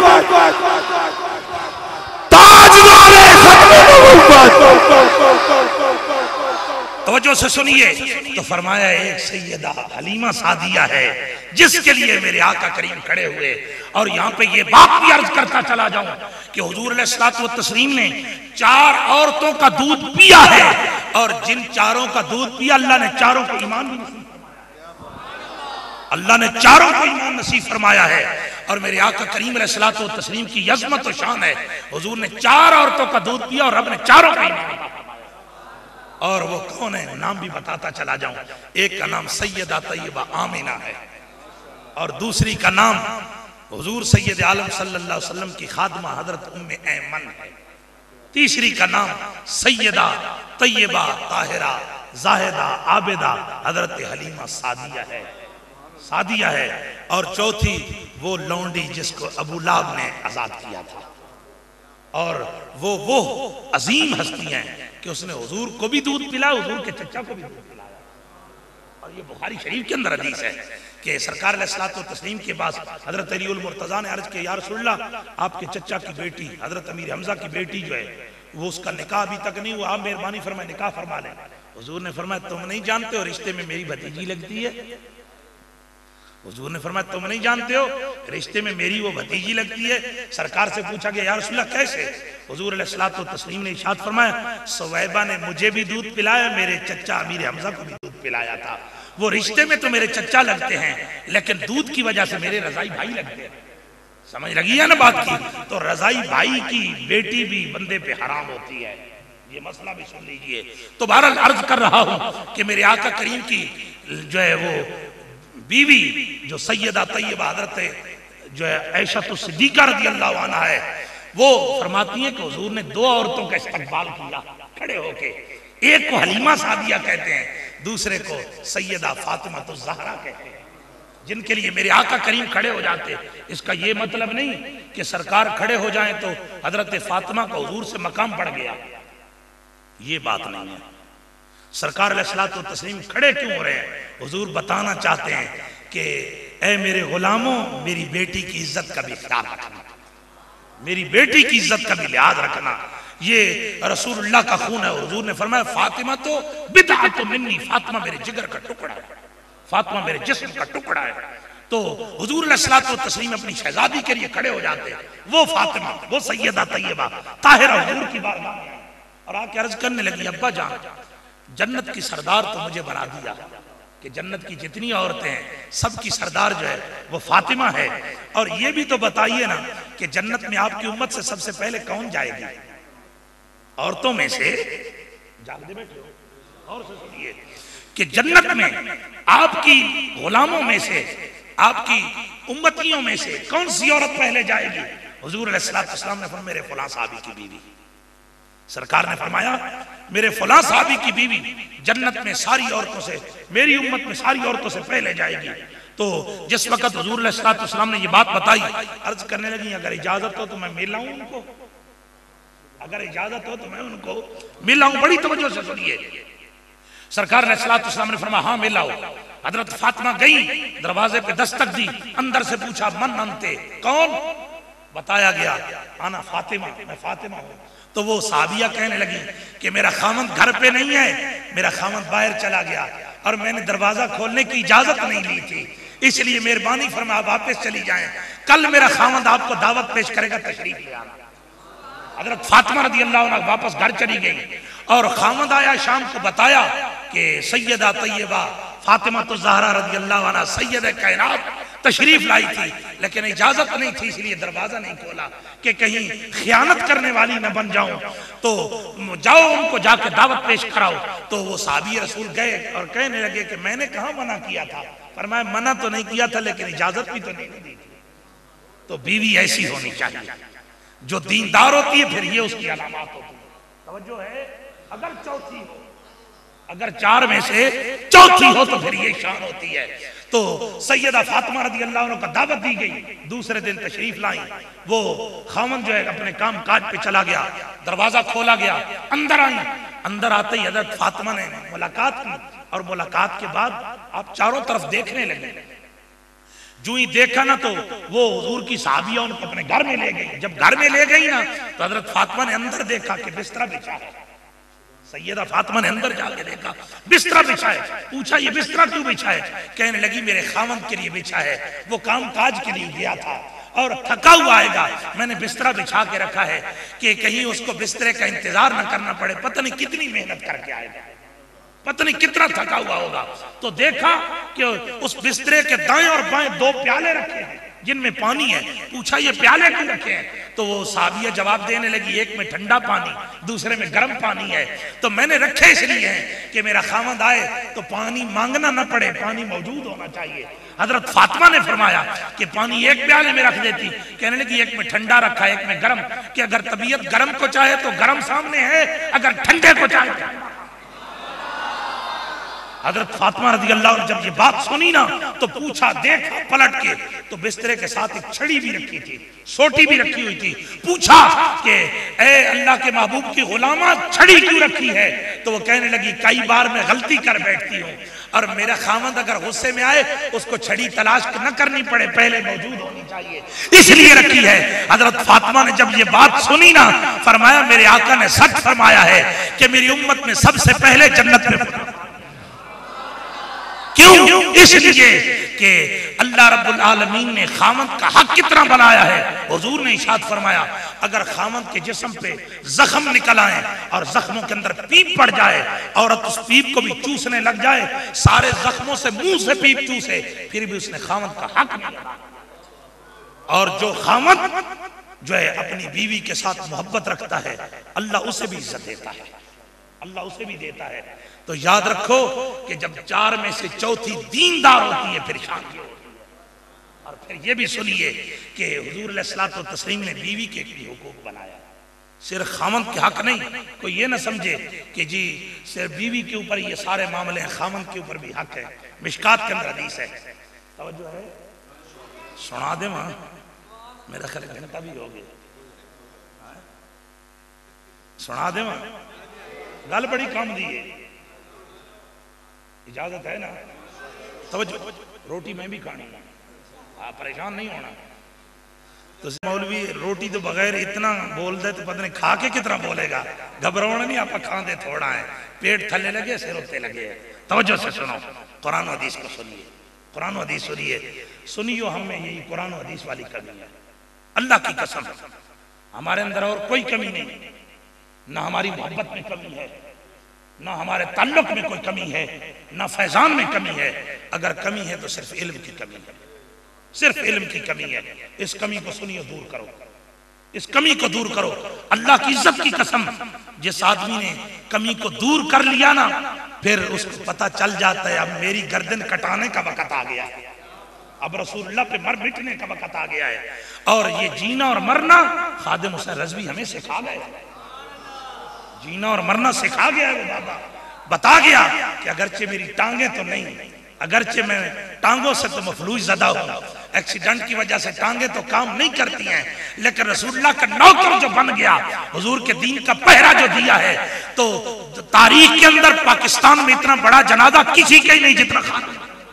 ताजदारे खत्म नबुव्वत। तवज्जो से सुनिए तो फरमाया एक सैयदा हलीमा सादिया है जिसके लिए मेरे आका करीम खड़े हुए। और यहाँ पे ये बात भी अर्ज करता चला जाऊं कि हुजूर अलैहिस्सलातु व तस्लीम ने 4 औरतों का दूध पिया है और जिन चारों का दूध पिया अल्लाह ने चारों को ईमान भी नसीब फरमाया, अल्लाह ने चारों को ईमान नसीब फरमाया है। और मेरे आका करीम अलैहिस्सलातु व तस्लीम की यज़मत और शान है, हुजूर ने 4 औरतों का दूध पिया और रब ने चारों का ईमान फरमाया। और वो कौन है, नाम भी बताता चला जाऊं। एक का नाम सैयदा तैयबा आमिना है और दूसरी का नाम हुजूर सैयद आलम सल्लल्लाहु अलैहि वसल्लम की खादमा हजरत उम्मे ऐमन है। तीसरी का नाम सैयदा तैयबा ताहिरा जाहिदा आबिदा हजरत हलीमा सादिया है। और चौथी वो लौंडी जिसको अबू लाहब ने आजाद किया था। और वो अजीम हस्ती हैं कि उसने हुजूर को भी दूध पिलाया, हुजूर के चचा को भी दूध पिलाया। और ये बुखारी शरीफ के अंदर हदीस है कि सरकार अलैहिस्सलातु व तस्लीम के पास हजरत अलीउल मुर्तजा ने अर्ज किया, या रसूलल्लाह आपके चचा की बेटी हजरत अमीर हमजा की बेटी जो है वो उसका निकाह अभी तक नहीं हुआ, आप मेहरबानी फरमाए निकाह फरमा लें। हुजूर ने फरमाया तुम नहीं जानते हो रिश्ते में मेरी भतीजी लगती है। हुजूर ने फरमाया तुम नहीं जानते हो रिश्ते में मेरी वो भतीजी लगती है। सरकार से पूछा गया, या रसूलल्लाह कैसे? हुजूर अलैहिस्सलातु व तस्लीम ने इरशाद फरमाया, सुवैबा ने मुझे भी दूध पिलाया, मेरे चचा अमीर हमजा को भी दूध पिलाया था। वो रिश्ते में तो मेरे चचा लगते हैं लेकिन दूध की वजह से मेरे रजाई भाई लगते हैं। समझ लगी है ना बात की? तो रजाई भाई की बेटी भी बंदे पे हराम होती है, ये मसला भी सुन लीजिए। तो बहरहाल अर्ज कर रहा हूं कि मेरे आका करीम की जो है वो बीवी जो सैयदा तैयबा हजरत जो है ऐशा तो सिद्दीका रज़ियल्लाहु अन्हा है, वो फरमाती है कि हुजूर ने 2 औरतों का इस्तकबाल किया खड़े होके। एक को हलीमा सादिया कहते हैं, दूसरे को सैयदा फातिमा तो ज़हरा कहते हैं, जिनके लिए मेरे आका करीम खड़े हो जाते। इसका ये मतलब नहीं कि सरकार खड़े हो जाए तो हजरत फातिमा को हुजूर से मकाम बढ़ गया, ये बात नहीं है। सरकार अलैहिस्सलातु व तस्लीम खड़े क्यों हो रहे हैं? हुजूर बताना चाहते हैं कि ऐ मेरे गुलामों, मेरी बेटी की इज्जत का भी ख्याल रखना, मेरी बेटी की इज्जत का भी लिहाज रखना। ये रसूलुल्लाह का खून है। हुजूर ने फरमाया फातिमा तो बिदअत मिन्नी, फातिमा मेरे जिगर का टुकड़ा है, फातिमा मेरे जिस्म का टुकड़ा है। तो हुजूर अलैहिस्सलातु व तस्लीम अपनी शहजादी के लिए खड़े हो जाते हैं। वो फातिमा, वो सैयदा तैयबा ताहिरा हुजूर की बारगाह में और आके अर्ज करने लगी, अब्बा जान जन्नत की सरदार तो मुझे बना दिया कि जन्नत की जितनी औरतें हैं सबकी सरदार जो है वो फातिमा है। और ये भी तो बताइए ना कि जन्नत में आपकी उम्मत से सबसे पहले कौन जाएगी? औरतों में से जागते बैठे हो और सुनिए कि जन्नत में आपकी गुलामों में से, आपकी उम्मतियों में से कौन सी औरत पहले जाएगी? हुजूर अलैहिस्सलातु वस्सलाम ने फरमाया मेरे फलां साहबी की बीवी। सरकार ने फरमाया मेरे फलां साहबी की बीवी जन्नत में सारी औरतों से, मेरी उम्मत में सारी औरतों से पहले जाएगी। तो जिस वक्त हुजूर अलैहिस्सलातु वस्सलाम ने ये बात बताई, अर्ज करने लगी अगर इजाजत हो तो मैं मिल आऊं उनको, अगर इजाजत हो तो मैं उनको मिल आऊं। बड़ी तवज्जो से सुनिए। सरकार अलैहिस्सलातु वस्सलाम ने फरमाया हाँ मिल आओ। हजरत फातिमा गई, दरवाजे पे दस्तक दी, अंदर से पूछा मन अंते, कौन? बताया गया आना फातिमा, मैं फातिमा हूं। तो वो साबिया कहने लगी कि मेरा खामद घर पे नहीं है, मेरा खामद बाहर चला गया और मैंने दरवाजा खोलने की इजाजत नहीं ली थी, इसलिए मेहरबानी फरमा वापस चली जाएं, कल मेरा खामद आपको दावत पेश करेगा, तशरीफ ले आना। हजरत फातिमा रज़ियल्लाहु अन्हा वापस घर चली गई और खामद आया, शाम को बताया कि सैयदा तैयबा फातिमा तो ज़हरा रज़ियल्लाहु अन्हा सैयद कायनात तशरीफ लाई थी, लेकिन इजाजत नहीं थी इसलिए दरवाजा नहीं खोला कि कहीं खियानत करने वाली न बन जाऊं। तो जाओ उनको जाके दावत पेश कराओ। तो वो साहबी रसूल गए और कहने लगे कि मैंने कहाँ मना किया था? फरमाया मना तो नहीं किया था लेकिन इजाजत भी तो नहीं दी थी। तो बीवी ऐसी होनी चाहिए जो दीनदार होती है, फिर ये उसकी अलामत होती है। तवज्जो है? अगर चौथी हो, अगर 4 में से चौथी हो तो फिर ये शान होती है। तो सैयदा फातिमा रज़ियल्लाहु अन्हा को दावत दी गई, दूसरे दिन तशरीफ लाई। वो खामन जो है अपने काम काज पे चला गया, दरवाजा खोला गया, अंदर आई। अंदर आते ही हजरत फातिमा ने मुलाकात की और मुलाकात के बाद आप चारों तरफ देखने लगे। जो ही देखा ना तो वो हुजूर की साहबिया उनको अपने घर में ले गई। जब घर में ले गई ना तो हजरत फातिमा ने अंदर देखा कि बिस्तरा बिछा है। सैयदा फातिमा ने अंदर जाके देखा बिस्तरा बिछा है। पूछा ये बिस्तरा क्यों बिछा है? कहने लगी मेरे खामन के लिए बिछा है, वो काम काज के लिए गया था और थका हुआ आएगा। मैंने बिस्तरा बिछा के रखा है कि कहीं उसको बिस्तरे का इंतजार ना करना पड़े, पता नहीं कितनी मेहनत करके आएगा, पता नहीं कितना थका हुआ होगा। तो देखा कि उस बिस्तरे के दाएं और बाएं 2 प्याले रखे हैं जिनमें पानी है। पूछा ये प्याले क्यों रखे हैं? तो वो साबिया जवाब देने लगी, एक में ठंडा पानी, दूसरे में गर्म पानी है। तो मैंने रखे इसलिए हैं कि मेरा खामद आए तो पानी मांगना ना पड़े, पानी मौजूद होना चाहिए। हजरत फातिमा ने फरमाया कि पानी एक प्याले में रख देती। कहने लगी एक में ठंडा रखा, एक में गर्म, कि अगर तबीयत गर्म को चाहे तो गर्म सामने है, अगर ठंडे को चाहे तो। हजरत फातिमा रज़ी अल्लाह ने जब ये बात सुनी ना तो पूछा, देखा पलट के तो बिस्तरे के साथ एक छड़ी भी रखी थी, सोटी भी रखी हुई थी। पूछा कि ए अल्लाह के महबूब की गुलामा, छड़ी क्यों रखी है? तो वो कहने लगी, कई बार मैं गलती कर बैठती हूँ और मेरा खामद अगर गुस्से में आए उसको छड़ी तलाश न करनी पड़े, पहले मौजूद होनी चाहिए, इसलिए रखी है। हजरत फातिमा ने जब ये बात सुनी ना फरमाया, मेरे आका ने सच फरमाया है कि मेरी उम्मत में सबसे पहले जन्नत में। क्यों? इसलिए कि अल्लाह रब्बुल आलमीन ने खामद का हक कितना बनाया है। हुजूर ने इरशाद फरमाया, अगर खामद के जिस्म पे जख्म निकल आए और जख्मों के अंदर पीप पड़ जाए, औरत उस पीप को भी चूसने लग जाए, सारे जख्मों से मुंह से पीप चूसे, फिर भी उसने खामद का हक नहीं लगा। और जो खामद जो है अपनी बीवी के साथ मोहब्बत रखता है, अल्लाह उसे भी इज्जत देता है, अल्लाह उसे भी देता है। तो याद रखो कि जब 4 में से चौथी दीनदार होती है फिर शादी होती है। और फिर ये भी सुनिए कि हुजूर अलैहिस्सलातु तस्लीम ने बीवी के भी हुकूक बनाया, सिर्फ खामद के हक नहीं। कोई ये ना समझे कि जी सिर्फ बीवी के ऊपर ये सारे मामले हैं, खामद के ऊपर भी हक है। मिशकात के अंदर हदीस है, तवज्जो है, सुना दे वहां, मेरा ख्याल घंटा भी हो गया, सुना दे वहां, गल बड़ी काम दी है, इजाजत है ना? तवज्जो, रोटी मैं भी खानी, आप परेशान नहीं होना। तो मौलवी रोटी तो बगैर इतना बोल दे तो पता नहीं खा के कितना बोलेगा। घबराना नहीं, आप खा दे थोड़ा है, पेट थले लगे सिर उत्ते लगे। तवज्जो से सुनो, कुरान हदीस को सुनिए, कुरान हदीस सुनिए, सुनियो। हमें यही कुरान हदीस वाली कमी है, अल्लाह की कसम हमारे अंदर और कोई कमी नहीं, ना हमारी मोहब्बत में कमी है, ना हमारे ताल्लुक में कोई कमी है, ना फैजान में कमी है। अगर कमी है तो सिर्फ इल्म की कमी है, सिर्फ इल्म की कमी है। इस कमी को सुनिए, दूर करो, इस कमी को दूर करो। अल्लाह की इज्जत की कसम, जिस आदमी ने कमी को दूर कर लिया ना, फिर उसको पता चल जाता है अब मेरी गर्दन कटाने का वक्त आ गया है, अब रसूलुल्लाह पे मर मिटने का वक्त आ गया है। और ये जीना और मरना खादिम हुसैन रज़वी हमें सिखा गए, जीना और मरना सिखा गया है वो बाबा, बता गया कि अगरचे मेरी टांगे तो नहीं, अगरचे मैं टांगों से तो मफलूज ज़दा हूं, एक्सीडेंट की वजह से टांगे तो काम नहीं करती हैं, लेकिन रसूलुल्लाह का नौकर जो बन गया, हुजूर के दीन का पहरा जो दिया है, तो तारीख के अंदर पाकिस्तान में इतना बड़ा जनाजा किसी का ही नहीं जितना खान।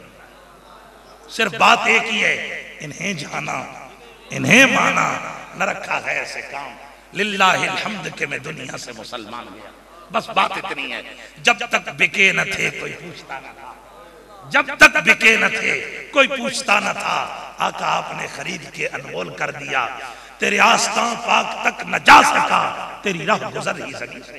सिर्फ बात एक ही है, इन्हें जाना, इन्हें माना, न रखा है ऐसे काम। लिल्लाहिल हम्द के मैं दुनिया से मुसलमान गया, बस बात इतनी है। जब तक बिके न थे कोई पूछता न था, जब तक बिके न थे कोई पूछता न था, आका आपने खरीद के अनमोल कर दिया। तेरे आस्तां पाक तक न जा सका, तेरी राह गुजर ही जमीन से,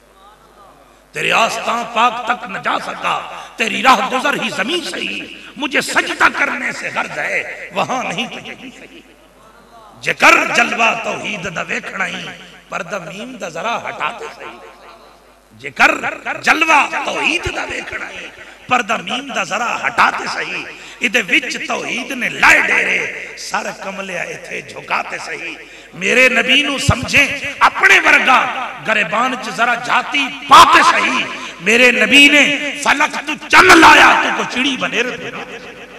तेरे आस्तां पाक तक न जा सका, तेरी राह गुजर ही जमीन से ही। मुझे सजदा करने से गर्ज है, वहां नहीं तो यही सही। जेकर जलवा तौहीद दा वेखना ही, पर्दा मीम दा जरा हटाते सही। जेकर जलवा तौहीद दा वेखना ही, पर्दा मीम दा जरा हटाते सही। इदे विच तौहीद ने लाए डेरे, सर कमलिया इथे झुकाते सही। मेरे नबी नू समझे अपने वर्गा, गरीबान च जरा जाती पाते सही। मेरे नबी ने फलक तू चल लाया, तू को चिड़ी बने रहे।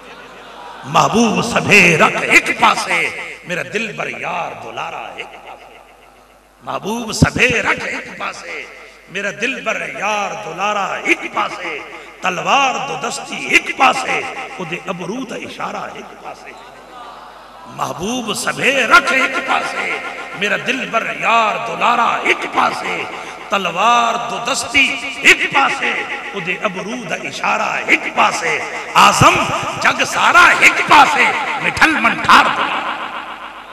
महबूब सभे रख एक पासे, मेरा दिल बर यार दुलारा एक पासे। महबूब सभे रख एक पासे, मेरा दिल बर यार दुलारा एक पासे। तलवार दो दस्ती एक पासे, उदे अबरूद इशारा एक पासे। महबूब सभे रख एक पासे, मेरा दिल बर यार दुलारा एक पासे। तलवार दो दस्ती एक पासे, उदे अबरूद इशारा एक पासे। आजम जग सारा एक पासे, मिठल मंठार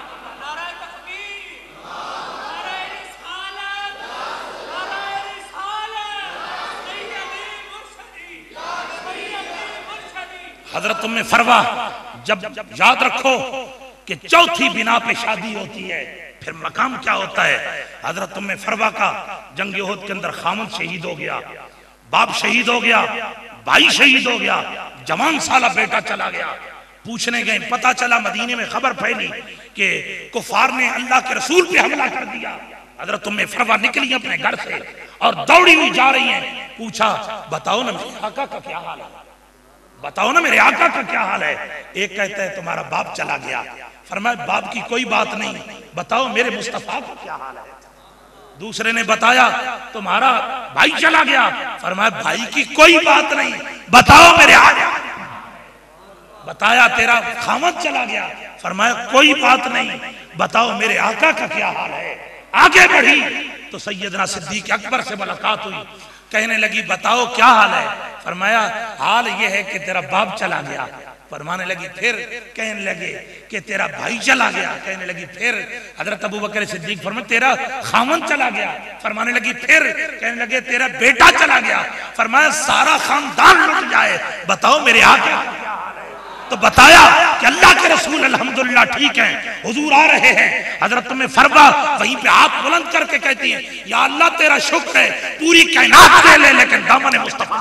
हजरत उम्मे फरवा, जब याद रखो कि चौथी बिना पे शादी होती है, फिर मकाम क्या होता है। हजरत उम्मे फरवा का जंग उहद के अंदर खामद शहीद हो गया, बाप शहीद हो गया, भाई शहीद हो गया, जवान साला बेटा चला गया। पूछने गए, पता चला मदीने में खबर फैली कि कुफार ने अल्लाह के रसूल पे हमला कर दिया। हजरत उम्मे फरवा निकली अपने घर से और दौड़ी हुई जा रही हैं। पूछा, बताओ ना मेरे आका का क्या हाल है, बताओ ना मेरे आका का क्या हाल है। एक कहता है तुम्हारा बाप चला गया। फरमाया बाप की कोई बात नहीं, बताओ मेरे मुस्तफा का क्या हाल है। दूसरे ने बताया तुम्हारा भाई चला गया। फरमाया भाई की कोई बात नहीं, बताओ मेरे आका। बताया तेरा खामद चला गया। फरमाया कोई बात नहीं, बताओ मेरे आका का क्या हाल है। आगे बढ़ी तो सैयदना सिद्दीक अकबर से मुलाकात हुई। कहने लगी बताओ क्या हाल है। फरमाया हाल ये है कि तेरा बाप चला गया। फरमाने लगी फिर। कहने लगे कि तेरा भाई चला गया। कहने लगी फिर। हजरत अबू बकर सिद्दीक फरमाया तेरा खामन चला गया। फरमाने लगी फिर। कहने लगे तेरा बेटा चला गया। फरमाया सारा खानदान लुट जाए, बताओ मेरे आका। तो बताया कि अल्लाह के रसूल अल्हम्दुलिल्लाह ठीक हैं, हुजूर आ रहे हैं। हजरत में फरवा वहीं पे हाथ बुलंद करके कहती है, या अल्लाह तेरा शुक्र है, पूरी कायनात ले ले लेकिन दामन मुस्तफा,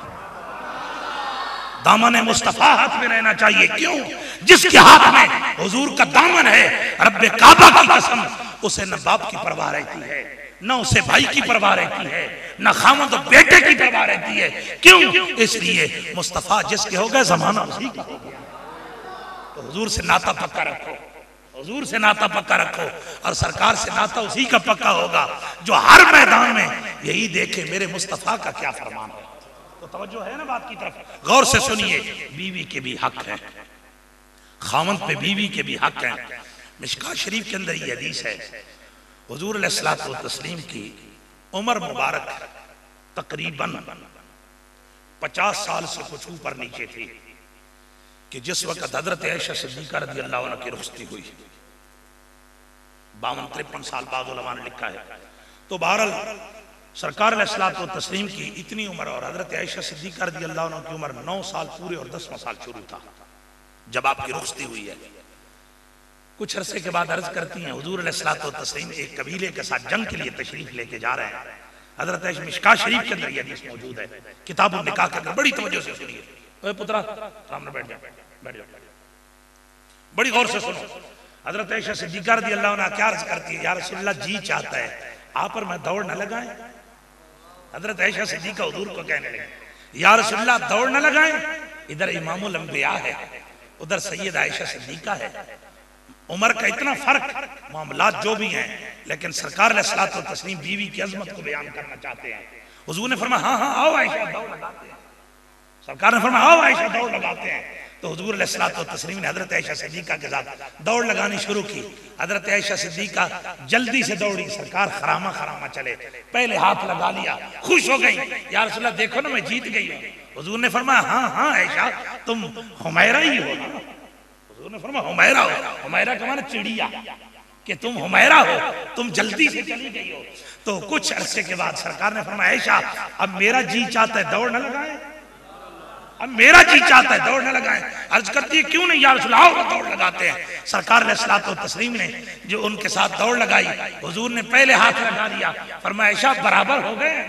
दामन मुस्तफा हाथ में रहना चाहिए। क्यों? जिसके हाथ में हुजूर का दामन है, रब्बे काबा की कसम, उसे न बाप की परवाह रहती है, न उसे भाई की परवाह रहती है, न खामद और बेटे की परवाह रहती है। क्यों? इसलिए मुस्तफा जिसके हो गए जमाना उसी का हो गया। तो हुजूर से नाता पक्का रखो, हुजूर से नाता पक्का रखो, और सरकार से नाता उसी का पक्का होगा जो हर मैदान में यही देखे मेरे मुस्तफा का क्या फरमान है। तो तवज्जो है ना बात की तरफ, गौर से सुनिए। बीवी के भी हक है, खामद पे बीवी के भी हक है। मिशकात शरीफ के अंदर ये हदीस है, हुजूर अलैहिस्सलातु व तस्लीम की उम्र मुबारक तकरीबन 50 साल से कुछ ऊपर नीचे थी कि जिस वक्त हजरत आयशा सिद्दीका रज़ी अल्लाह अन्हा की रुखसती हुई। 52-53 साल बाद उलमा ने लिखा है। तो बहरहाल सरकार अलैहिस्सलातु व तस्लीम की इतनी उम्र और हजरत आयशा सिद्दीका रज़ी अल्लाह अन्हा की उम्र 9 साल पूरे और 10वां साल शुरू था जब आपकी रुखसती हुई है। कुछ अरसे के बाद अर्ज करती हैं, हुजूर अलैहिस्सलातु व तस्लीम एक कबीले के साथ जंग के लिए तशरीफ लेके जा रहे हैं। हजरत आयशा, मिशकात शरीफ के अंदर यह हदीस मौजूद है, किताब निकाह के अंदर। बड़ी तवज्जो से सुनिए। ओए पुत्रा सामने बैठ जा, बैठ जा, बड़ी गौर से सुनो। हजरत आयशा सिद्दीका रज़ी अल्लाह अन्हा क्या अर्ज करती है, या रसूलल्लाह जी चाहता है आप पर मैं दौड़ न लगाएं। हजरत आयशा सिद्दीका हुजूर को कहने लगे, या रसूलल्लाह दौड़ न लगाएं, इधर इमामुल अंबिया है, उधर सैयद आयशा सिद्दीका है। उम्र का इतना फर्क, मामलात जो भी हैं, लेकिन सरकार अलैहिस्सलातु व तस्लीम बीवी की अजमत को बयान करना चाहते हैं। हुजूर ने फरमाया हाँ हाँ आओ आयशा दौड़ लगाते हैं। सरकार ने फरमाया आओ आयशा दौड़ लगाते हैं। तो हुजूर अलैहिस्सलातु व तस्लीम ने हजरत आयशा सिद्दीका के साथ दौड़ लगानी शुरू की। हजरत आयशा सिद्दीका जल्दी से दौड़ी, सरकार खरामा खरामा चले, पहले हाथ लगा लिया, खुश हो गई, या रसूलल्लाह देखो ना मैं जीत गई हूँ। हुजूर ने फरमाया हाँ हाँ आयशा तुम हुमैरा ही हो ना। हुजूर ने फरमाया हुमैरा हो, हुमैरा का माने चिड़िया, कि तुम हुमैरा हो, तुम जल्दी से चली गई हो। तो कुछ अरसे के बाद सरकार ने फरमाया आयशा अब मेरा जी चाहता है दौड़ न लगाए, अब मेरा जी चाहता है दौड़ न लगाए। अर्ज करती है क्यों नहीं या रसूल, आओ दौड़ लगाते हैं। सरकार अलैहिस्सलातु व तस्लीम ने जो उनके साथ दौड़ लगाई, हुजूर ने पहले हाथ लगा दिया, फरमाया आयशा बराबर हो गए,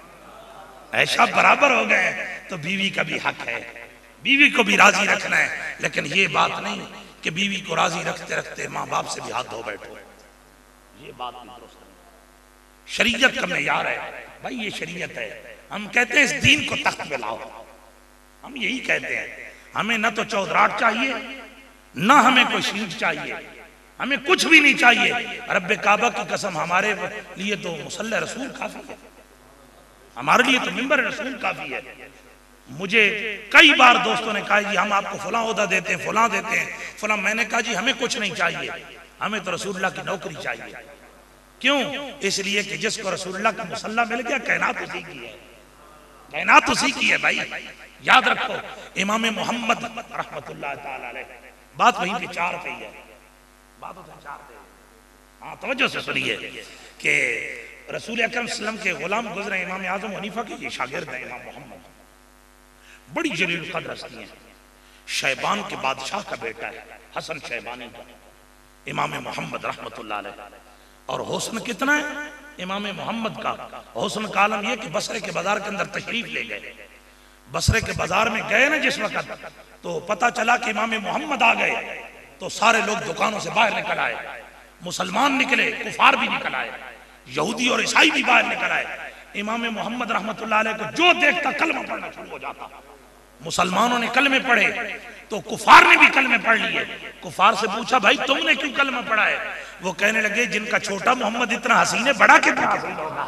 आयशा बराबर हो गए। तो बीवी का भी हक है, बीवी को भी राजी रखना है, लेकिन ये बात नहीं कि बीवी को राजी रखते रखते माँ बाप से भी हाथ धो बैठो, ये बात नहीं दुरुस्त है। शरीयत का मेयार है भाई, ये शरीयत है। हम कहते हैं इस दीन को तख्त पे लाओ, हम यही कहते हैं। हमें न तो चौधराट चाहिए, न हमें कोई सीट चाहिए, हमें कुछ भी नहीं चाहिए। रब्बे काबा की कसम हमारे लिए तो मुसल्ला रसूल काफी है, हमारे लिए तो मिंबर रसूल काफी है। मुझे कई बार दोस्तों ने कहा जी हम आपको फलां ओहदा देते हैं, फलां देते हैं, फलां। मैंने कहा जी हमें कुछ नहीं चाहिए, हमें तो रसूलुल्लाह की नौकरी चाहिए। क्यों? इसलिए कि जिसको रसूलुल्लाह का मुसल्ला मिल गया, कायनात उसी की है, कायनात उसी की है भाई। याद रखो इमाम मोहम्मद रहमतुल्लाह ताला अलैह, बात वहीं पे चार पे ही है, बात उधर चार पे। हाँ तवज्जो से सुनिए कि रसूल अकरम सल्लल्लाहु अलैहि वसल्लम के गुलाम गुजरे इमाम आजम हनीफा के ये शागिर्द हैं इमाम मोहम्मद, बड़ी जलील कद्र हस्ती हैं। शैबान के बादशाह का बेटा है, हसन शैबानी का, इमाम मोहम्मद रहमतुल्लाह अलैह। और हुस्न कितना है इमाम मोहम्मद का? हुस्न का आलम यह कि बसरे के बाजार के अंदर तशरीफ ले गए। बसरे के बाजार में गए ना जिस वक्त, तो पता चला कि इमाम मोहम्मद आ गए, तो सारे लोग दुकानों से बाहर निकल आए, मुसलमान निकले, कुफार भी निकल आए, यहूदी और ईसाई भी बाहर निकल आए। इमाम मोहम्मद रहमतुल्लाह अलैह को जो देखता कलमा पढ़ना शुरू हो जाता। मुसलमानों ने कलमे पढ़े तो कुफार ने भी कलमे पढ़ लिए। कुफार से पूछा भाई तुमने क्यों कलमा पढ़ा है? वो कहने लगे जिनका छोटा मोहम्मद इतना हसीन है, बड़ा कितना हसीन होगा।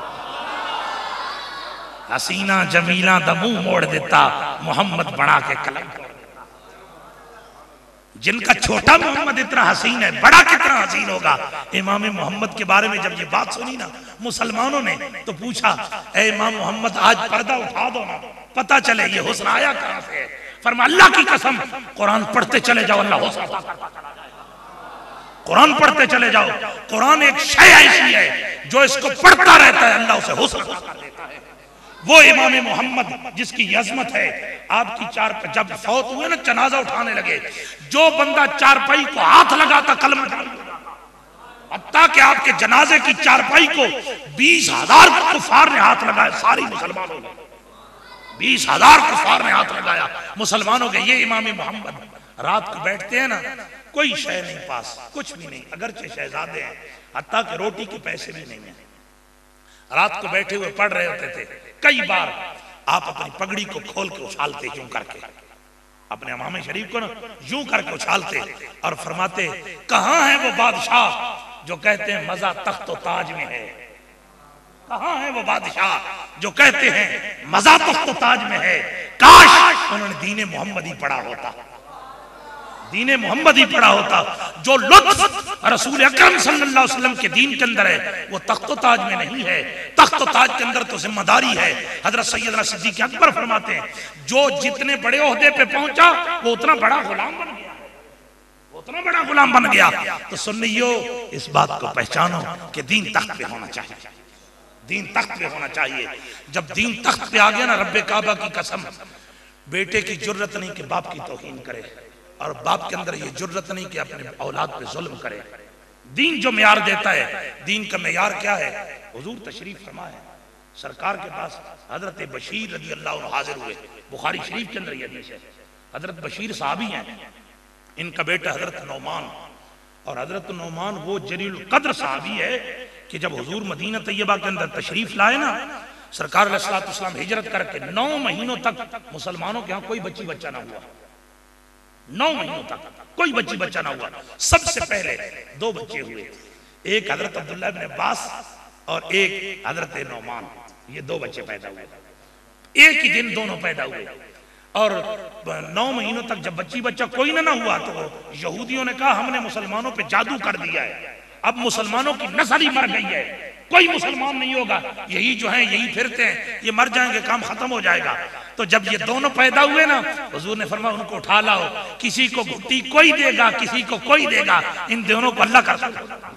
हसीना जमीला दमू मोड़ देता, मोहम्मद बड़ा के कलम। जिनका छोटा मोहम्मद इतना हसीन है, बड़ा कितना हसीन होगा। इमाम मोहम्मद के बारे में जब ये बात सुनी ना मुसलमानों ने, तो पूछा ए इमाम मोहम्मद आज पर्दा उठा दो ना, पता चले ये हुस्न आया कहां से है। फरमा अल्लाह की कसम कुरान पढ़ते चले जाओ, अल्लाह हुस्न अता करता चला जाएगा। कुरान पढ़ते चले जाओ, कुरान एक शय ऐसी है जो इसको पढ़ता रहता है अल्लाह उसे हुस्न अता कर देता है। वो इमाम मोहम्मद जिसकी अजमत है, आपकी जब फौत हुए ना, जनाजा उठाने लगे, जो बंदा चारपाई को हाथ लगाता कलमा हत्ता कि आपके जनाजे की चारपाई को 20,000 कुफार ने हाथ लगाया। सारी मुसलमानों ने 20,000 कुफार ने हाथ लगाया मुसलमानों के। ये इमाम मोहम्मद रात को बैठते हैं ना, कोई शय नहीं पास, कुछ भी नहीं, अगरचे शहजादे हैं, हत्ता कि रोटी के पैसे भी नहीं है। रात को बैठे हुए पढ़ रहे होते थे। कई बार आप अपनी पगड़ी को खोल के उछालते यूं करके, अपने इमाम शरीफ को ना यूं करके उछालते और फरमाते कहां है वो बादशाह जो कहते हैं मजा तख्त ताज में है। कहां है वो बादशाह जो कहते हैं मजा तख्त ताज में है। काश उन्होंने दीने मोहम्मदी पढ़ा होता, दीने मोहम्मदी पढ़ा होता। जो लुत्फ रसूल अकरम सल्लल्लाहु अलैहि वसल्लम के दीन के अंदर है वो तख्त ताज में नहीं है। तख्त ताज के अंदर तो जिम्मेदारी है। हजरत सैयदना सिद्दीक अकबर फरमाते हैं जो जितने बड़े ओहदे पे पहुंचा वो उतना बड़ा गुलाम बन गया, उतना बड़ा गुलाम बन गया। तो सुन्नियों इस बात को पहचानो कि दीन तख्त पे होना चाहिए, दीन तख्त पे होना चाहिए। जब दीन तख्त पे आ गया ना, रब्बे काबा की कसम, बेटे की जुर्रत नहीं कि बाप की तौहीन करे, और बाप के अंदर ये जुर्रत नहीं कि अपने औलाद पे जुल्म करे। दीन जो मेयार देता है, दीन का मेयार क्या है? हुजूर तशरीफ फरमा है, सरकार के पास हजरत बशीर रजी अल्लाह अन्हु हाजिर हुए। बुखारी शरीफ के अंदर ये हदीस है। हजरत बशीर साहबी हैं, इनका बेटा हजरत नौमान, और हजरत नौमान वो जलील कद्र साहबी है कि जब हुजूर मदीना तैयबा के अंदर तशरीफ लाए ना, सरकार अलैहिस्सलातु वस्सलाम हिजरत करके 9 महीनों तक मुसलमानों के यहाँ कोई बच्ची बच्चा ना हुआ। 9 महीनों तक कोई बच्ची बच्चा ना हुआ। सबसे पहले 2 बच्चे हुए, एक हजरत अब्दुल्ला इब्न अब्बास और एक हजरत नौमान। ये 2 बच्चे पैदा हुए, एक ही दिन दोनों पैदा हुए। और 9 महीनों तक जब बच्ची बच्चा कोई ना हुआ तो यहूदियों ने कहा हमने मुसलमानों पे जादू कर दिया है, अब मुसलमानों की नस्ल ही मर गई है, कोई मुसलमान नहीं होगा, यही जो है यही फिरते हैं, ये मर जाएंगे, काम खत्म हो जाएगा। तो जब ये दोनों पैदा हुए ना, हुजूर ने फरमाया उनको उठा लाओ, किसी को घुट्टी कोई देगा, किसी को कोई देगा, इन दोनों को अल्लाह कर।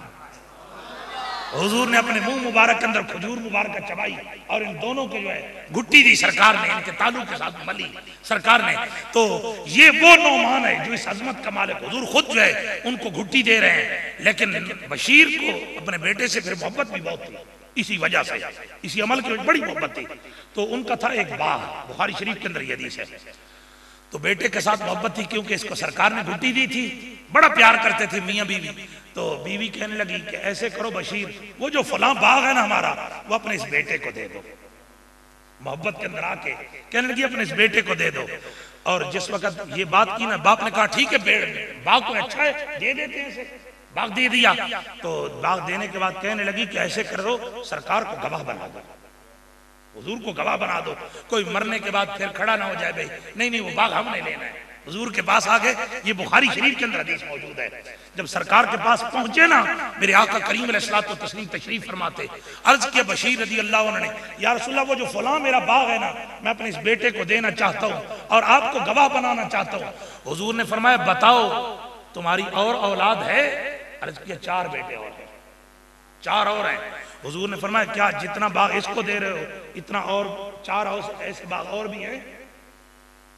हुजूर ने अपने मुंह मुबारक के अंदर खजूर मुबारक चबाई और इन दोनों के जो है घुट्टी दी सरकार ने, इनके तालु के साथ मली सरकार ने। तो ये वो नौमान है जो इस अजमत का मालिक, हुजूर खुद जो है उनको घुट्टी दे रहे हैं। लेकिन बशीर को अपने बेटे से फिर मोहब्बत भी बहुत थी, इसी वजह से, इसी अमल की बड़ी मोहब्बत थी। तो उनका था एक बाग, बुखारी शरीफ के अंदर ये हदीस है। तो बेटे के साथ मोहब्बत थी क्योंकि इसको सरकार ने घुट्टी दी थी, बड़ा प्यार करते थे मियाँ बीवी। तो बीवी कहने लगी कि ऐसे करो बशीर, वो जो फलां बाग है ना हमारा, वो अपने इस बेटे को दे दो। मोहब्बत के अंदर आके कहने लगी अपने इस बेटे को दे दो। और जिस वक्त ये बात की ना, बाप ने कहा ठीक है बाग को अच्छा है दे देते हैं इसे। बाग दे दिया। तो बाग देने के बाद कहने लगी कि ऐसे करो सरकार को गवाह बना दो, हुजूर को गवाह बना दो, कोई मरने के बाद फिर खड़ा ना हो जाए भाई नहीं नहीं वो बाग हमने लेना है। हुजूर के पास आ गए, ये बुखारी शरीफ के अंदर हदीस मौजूद है। जब सरकार के पास पहुंचे ना, मेरे आका करीम अलैहिस्सलातु तस्लीम तशरीफ फरमाते, अर्ज किया बशीर रज़ी अल्लाह अन्हु ने, या रसूलल्लाह वो जो फलां मेरा बाग है ना, मैं अपने इस बेटे को देना चाहता हूँ और आपको गवाह बनाना चाहता हूँ। हुजूर ने फरमाया बताओ तुम्हारी और औलाद है? अर्ज किया 4 बेटे और हैं, 4 और हैं। हुजूर ने फरमाया क्या जितना बाग इसको दे रहे हो इतना और 4 ऐसे बाग और भी हैं?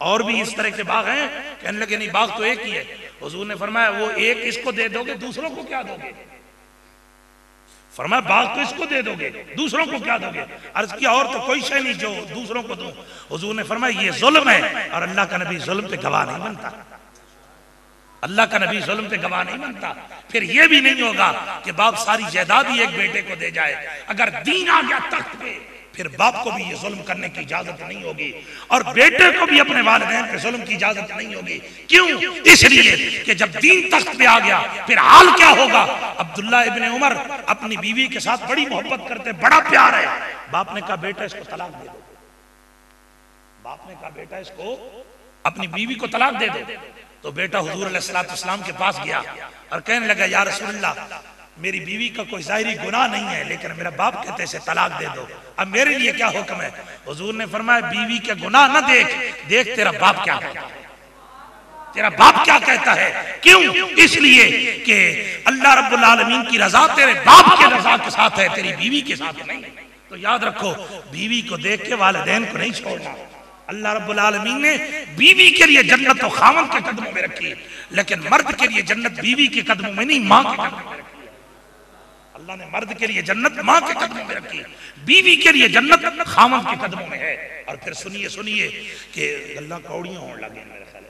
और भी इस तरह के बाग हैं? कहने लगे नहीं, बाग तो एक ही है। हुजूर ने फरमाया वो एक इसको दे दोगे, दूसरों को क्या दोगे? फरमाया बाग तो इसको दे दोगे, दूसरों को क्या दोगे? अर्ज किया और तो कोई शय नहीं जो दूसरों को दूं। हुजूर ने फरमाया ये जुल्म है, और अल्लाह का नबी जुल्म पे गवाह नहीं बनता। अल्लाह का नबी जुल्म पे गवाह नहीं बनता। फिर ये भी नहीं होगा कि बाप सारी जायदाद ही एक बेटे को दे जाए। अगर दीन आ गया तख्त पे, फिर बाप को भी ये जुल्म करने की इजाजत नहीं होगी, और बेटे को भी अपने वालिदैन पे जुल्म की इजाजत नहीं होगी। क्यों? इसलिए कि जब दीन तख्त पे आ गया फिर हाल क्या होगा। अब्दुल्ला इब्ने उमर अपनी बीवी के साथ बड़ी मोहब्बत करते, बड़ा प्यार है। बाप ने कहा बेटा इसको तलाक दे दो। बाप ने कहा बेटा इसको अपनी बीवी को तलाक दे दो। तो बेटा हुजूर अलैहिस्सलाम के पास गया और कहने लगा या रसूलल्लाह, मेरी बीवी का कोई जाहिरी गुनाह नहीं है, लेकिन मेरा बाप कहते हैं तलाक दे दो, अब मेरे लिए क्या हुक्म है? हुजूर ने फरमाया बीवी के गुनाह ना देख, देख तेरा बाप क्या कहता है। तेरा बाप क्या कहता है? क्यों? इसलिए कि अल्लाह रब्बुल आलमीन की रजा तेरे बाप की रजा के साथ है, तेरी बीवी के साथ नहीं। तो याद रखो, बीवी को देख के वालिदैन को नहीं छोड़ना। अल्लाह रब्बुल आलमीन ने बीवी के लिए जन्नत तो खामन के कदमों में रखी है, लेकिन मर्द के लिए जन्नत बीवी के कदमों में नहीं, माँ के कदमों में रखी है। अल्लाह ने मर्द के लिए जन्नत माँ के कदमों में रखी है, बीवी के लिए जन्नत खामन के कदमों में है। और फिर सुनिए सुनिए कि गल्ला कौड़ियां होने लगे मेरे ख्याल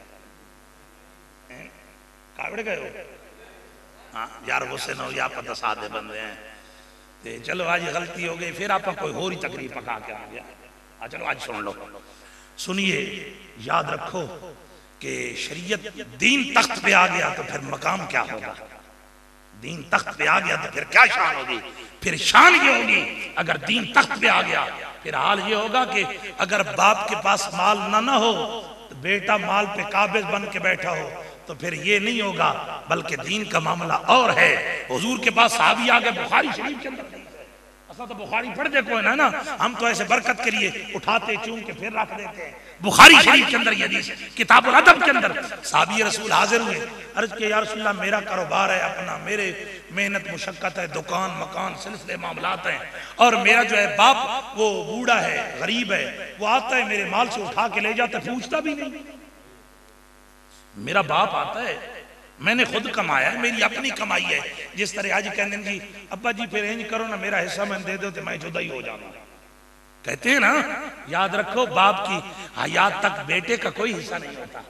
कावड़ गए हो। हाँ यार गुस्से न हो, या पता सादे बंदे हैं ते चलो आज गलती हो गई, फिर आप कोई होरी तकरीर पका के आ गया। चलो आज सुन लो, सुनिए, याद रखो कि शरीयत दीन तख्त पे आ गया तो फिर मकाम क्या होगा। दीन तख्त पे आ गया तो फिर क्या शान होगी। फिर शान ये होगी अगर दीन तख्त पे आ गया, फिर हाल ये होगा कि अगर बाप के पास माल ना हो तो बेटा माल पे काबिज बन के बैठा हो, तो फिर ये नहीं होगा, बल्कि दीन का मामला और है। हुजूर के पास साहबी आ गए, बुखारी शरीफ के अंदर तो बुखारी पढ़ दे कोई ना, हम तो ऐसे बरकत के लिए उठाते चूम के फिर रख देते हैं। बुखारी शरीफ के अंदर ये हदीस, किताबुल अदब के अंदर साहबी रसूल हाजिर हुए, अर्ज किया या रसूलल्लाह मेरा कारोबार है अपना, मेरे मेहनत मुशक्कत है, दुकान मकान सिलसिले मामलात हैं, और मेरा जो है बाप वो बूढ़ा है, गरीब है, वो आता है मेरे माल से उठा के ले जाता है, पूछता भी नहीं। मेरा बाप आता है, मैंने खुद कमाया है, मेरी अपनी कमाई है। जिस तरह आज कहने जी अब्बा जी फिर इंज करो ना, मेरा हिस्सा मैं दे दो तो मैं जुदा ही हो जाऊंगा, कहते हैं ना। याद रखो बाप की हयात तक बेटे का कोई हिस्सा नहीं होता।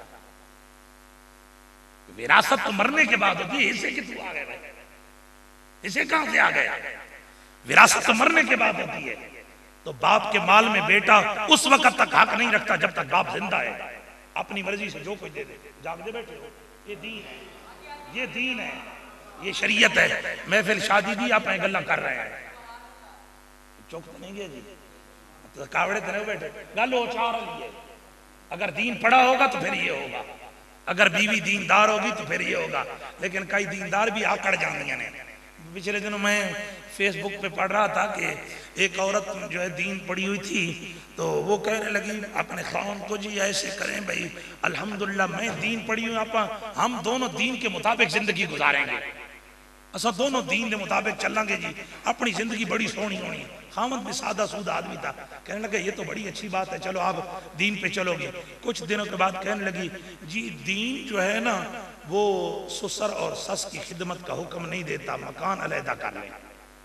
विरासत तो मरने के बाद होती है, हिस्से की तू आ गया भाई, इसे कहां से आ गया? विरासत तो मरने के बाद होती है। तो बाप के माल में बेटा उस वक्त तक हक नहीं रखता जब तक बाप जिंदा है। अपनी मर्जी से जो कोई दे दे, जागते बैठे हो, ये दीन है, ये दीन है, ये शरीयत है। महफिल शादी दी आप गल्ला कर रहे हैं, चौक तो नहीं गए जी, तो कावड़े तो नहीं बैठे, गल हो चार लिए। अगर दीन पड़ा होगा तो फिर ये होगा, अगर बीवी दीनदार होगी तो फिर ये होगा। लेकिन कई दीनदार भी आकड़ जानिया ने। पिछले दिनों मैं फेसबुक पे पढ़ रहा था कि एक औरत जो है दीन पड़ी हुई थी, तो वो कहने लगी अपने खान को जी ऐसे करें भाई, अल्हम्दुलिल्लाह मैं दीन पड़ी हूँ, आप हम दोनों दीन के मुताबिक जिंदगी गुजारेंगे, असा दोनों दीन के मुताबिक चलेंगे जी, अपनी जिंदगी बड़ी सोहनी होनी है। खामद भी सादा सूदा आदमी था, कहने लगे ये तो बड़ी अच्छी बात है, चलो आप दीन पे चलोगे। कुछ दिनों के बाद कहने लगी जी दीन जो है ना वो ससुर और सस की खिदमत का हुक्म नहीं देता, मकान अलहदा कर ले,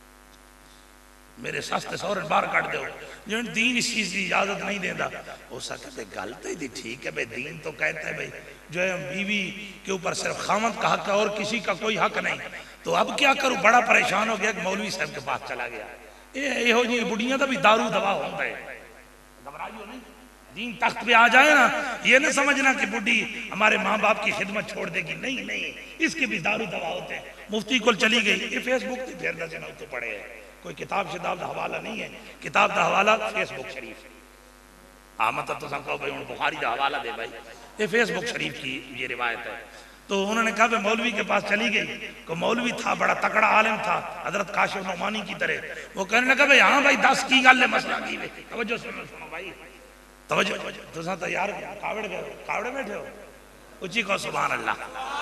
मेरे सस सौरे बाहर काट दो, जो दीन इस चीज की इजाजत नहीं देता। हो सके गल तो ही ठीक है भाई, दीन तो कहता है भाई जो है बीवी के ऊपर सिर्फ खामद का हक है और किसी का कोई हक नहीं। तो अब क्या करूं, बड़ा परेशान हो गया, मौलवी साहब के पास चला गया। यो जी बुढ़िया का भी दारू दवा होता है, घबराइयो नहीं, दीन तख्त पे आ जाए ना, ये ना समझना कि बुढ़ी हमारे माँ बाप की खिदमत छोड़ देगी, नहीं नहीं, इसके भी दारू दवा होते हैं। मुफ्ती को चली गई, ये फेसबुक से फिर न तो पड़े है, कोई किताब शिताब का हवाला नहीं है, किताब का हवाला फेसबुक शरीफ। हाँ मतलब तो कहो भाई हूँ बुखारी का हवाला दे भाई, ये फेसबुक शरीफ की ये रिवायत है। तो उन्होंने कहा भाई मौलवी के पास चली गई, को मौलवी था बड़ा तकड़ा आलिम था, हजरत काशिफ नौमानी की तरह। वो कहने लगा भाई हाँ भाई 10 की गल है, मसला की तवज्जो सुनो सुनो भाई, तवज्जो तुसा तो यार कावड़ गए, कावड़े बैठे हो, उची को सुभान अल्लाह।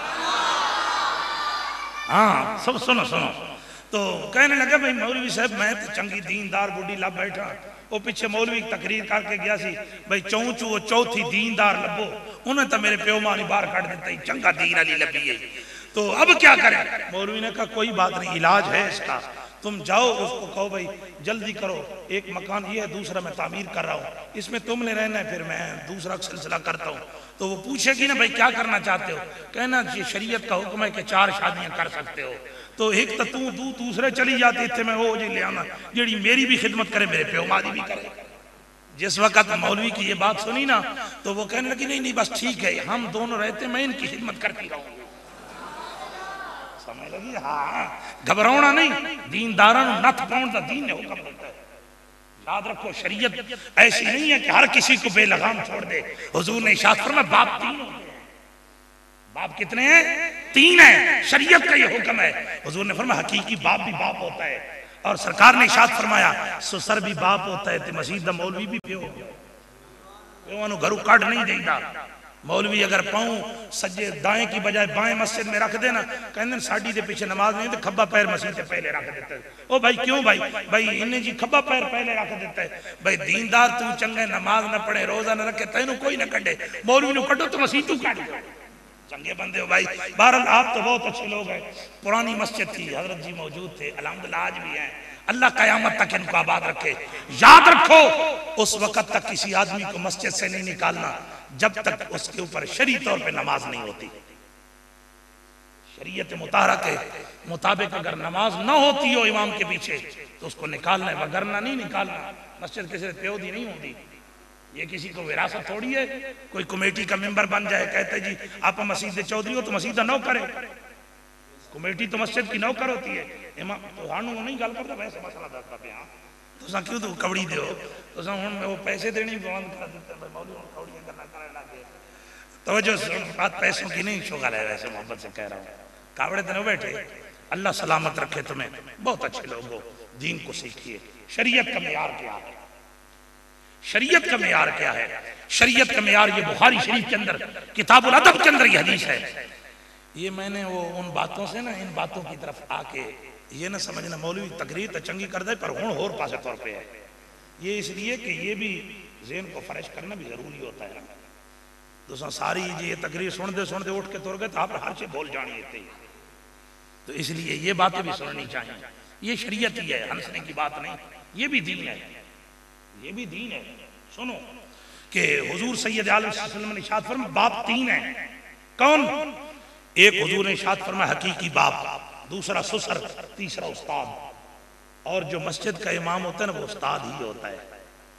हाँ सब सुनो सुनो। तो कहने लगा भाई मौलवी साहब मैं तो चंगी दीनदार बुढ़ी ला बैठा, वो पिछे मौलवी तकरीर करके गया सी भाई चौंचू वो चौथी दीनदार लभो, उन्हें तो मेरे प्यो मां ने बाहर कट दिता ही, चंगा दीन वाली लभी है, तो अब क्या करें? मौलवी ने कहा कोई बात नहीं, इलाज है इसका, तुम जाओ उसको कहो भाई जल्दी करो, एक मकान ये है, दूसरा मैं तामीर कर रहा हूँ, इसमें तुमने रहना है, फिर मैं दूसरा सिलसिला करता हूँ। तो वो पूछेगी ना भाई क्या करना चाहते हो, कहना ये शरीयत का हुक्म है कि 4 शादियां कर सकते हो, तो एक तो तू दूसरे चली जाती इतने में वो जी ले आना जेड़ी मेरी भी खिदमत करे, मेरे प्यो मारी भी करे। जिस वक्त मौलवी की ये बात सुनी ना तो वो कहने लगी नहीं नहीं बस ठीक है, हम दोनों रहते, मैं इनकी खिदमत करती रहूंगी। समझ लगी? हाँ, घबराना नहीं, दीनदारा नथ पाउन का दीन ने हुक्म देता है। याद रखो शरीयत ऐसी नहीं है कि हर किसी को बेलगाम छोड़ दे। हुजूर ने इरशाद फरमाया बाप 3 होते हैं। बाप कितने हैं? 3 है। शरीयत का ये हुक्म है। हुजूर ने फरमाया हकीकी बाप भी बाप होता है, और सरकार ने इरशाद फरमाया सुसर भी बाप होता है, ते मस्जिद दा मौलवी भी प्यो प्यो घरों काट नहीं देता। मौलवी अगर पाऊं सज्जे दाएं की बजाय बाएं मस्जिद में रख देना, कहते साड़ी के पीछे नमाज नहीं तो खब्बा पैर मस्जिद से पहले रख देता है। ओ भाई क्यों भाई? भाई इन्हें जी खब्बा पैर पहले रख देता है। भाई दीनदार तू चंगे नमाज न पढ़े रोजा न रखे तेन कोई न कटे, मौलवी नु कटो तो मस्जिद तू काट चंगे बंदे हो भाई। बहरहाल आप तो बहुत अच्छे लोग हैं। पुरानी मस्जिद थी, हजरत जी मौजूद थे, अल्हम्दुलिल्लाह आज भी हैं। अल्लाह कयामत तक इनको आबाद रखे। याद रखो उस वक्त तक किसी आदमी को मस्जिद से नहीं निकालना जब तक उसके ऊपर शरीय तौर पे नमाज नहीं होती। शरीयत मुताहरा के मुताबिक अगर नमाज ना होती हो इमाम के पीछे तो उसको निकालना है, वगरना नहीं निकालना। मस्जिद किसी प्योदी नहीं होती, ये किसी को विरासत थोड़ी है। कोई कमेटी का मेंबर बन जाए, कहते जी आप मस्जिद चौधरी हो तो मस्जिद नौ करे, कमेटी तो मस्जिद की नौकर होती है। इमाम तो हानू नहीं गल करता, वैसे मसला दसदा पे। हाँ तो क्यों तू कवड़ी दो तो वो पैसे देने बंद कर देते हैं। मौलवी कवड़ियां करना करने लगे। तो जो बात पैसों की नहीं शुगर है, वैसे मोहब्बत से कह रहा हूँ। कावड़े दिन बैठे, अल्लाह सलामत रखे तुम्हें। बहुत अच्छे लोग हो, दीन को सीखिए। शरीयत का मेयार क्या है? शरीयत का मेयार क्या है? शरीयत का मेयार ये बुखारी शरीफ के अंदर किताबुल अदब के अंदर ये हदीस है। ये मैंने वो उन बातों से ना इन बातों की तरफ आके ये ना समझना मौलवी तकरीर तो चंगी कर दे पर हुण होर पासे तौर पे है। ये इसलिए कि ये भी ज़हन को फ्रेश करना भी जरूरी होता है। दोस्तों सारी ये तकरीर सुनते सुनते उठ के तुर गए तो आप हर से बोल जानी थे, तो इसलिए ये बातें भी सुननी चाहिए। ये शरीयत ही है, हंसने की बात नहीं। ये भी दीन है, ये भी दीन है। सुनो कि हुजूर सैयद आलम सल्लल्लाहु अलैहि वसल्लम ने इरशाद फरमाया बाप 3 है। कौन? एक हुजूर ने इरशाद फरमाया हकीकी बाप, दूसरा सुसर, तीसरा उस्ताद। और जो मस्जिद का इमाम होता है ना वो उस्ताद ही होता है।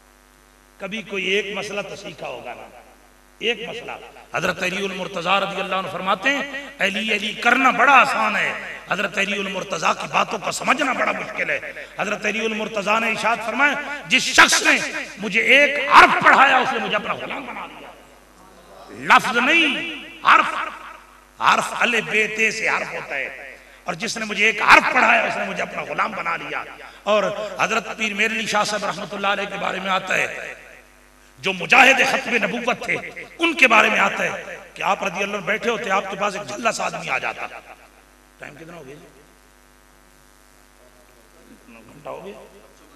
कभी कोई एक मसला तो सीखा होगा ना, एक मसला। हजरत अलीउल मुर्तजा रज़ी अल्लाह अन्हु फरमाते हैं अली अली करना बड़ा आसान है, हजरत अलीउल मुर्तजा की बातों को समझना बड़ा मुश्किल है। हजरत अलीउल मुर्तजा ने इरशाद फरमाया जिस शख्स ने मुझे एक हर्फ पढ़ाया उसने मुझे अपना गुलाम बना लिया। लफ्ज नहीं, हर्फ। हर्फ अले बेते से हर्फ होता है, और जिसने मुझे एक हर्फ पढ़ाया उसने मुझे अपना गुलाम बना लिया। और हजरत पीर मेरली शाह साहब रहमतुल्लाह अलैह के बारे में आता है, जो मुजाहिद खत्म नबूवत थे, उनके बारे में आता है कि आप रज़ी अल्लाह बैठे होते, आपके पास एक झल्ला सा आदमी आ जाता। टाइम कितना हो गया? घंटा हो गया,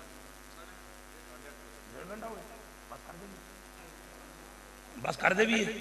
बस कर दे भी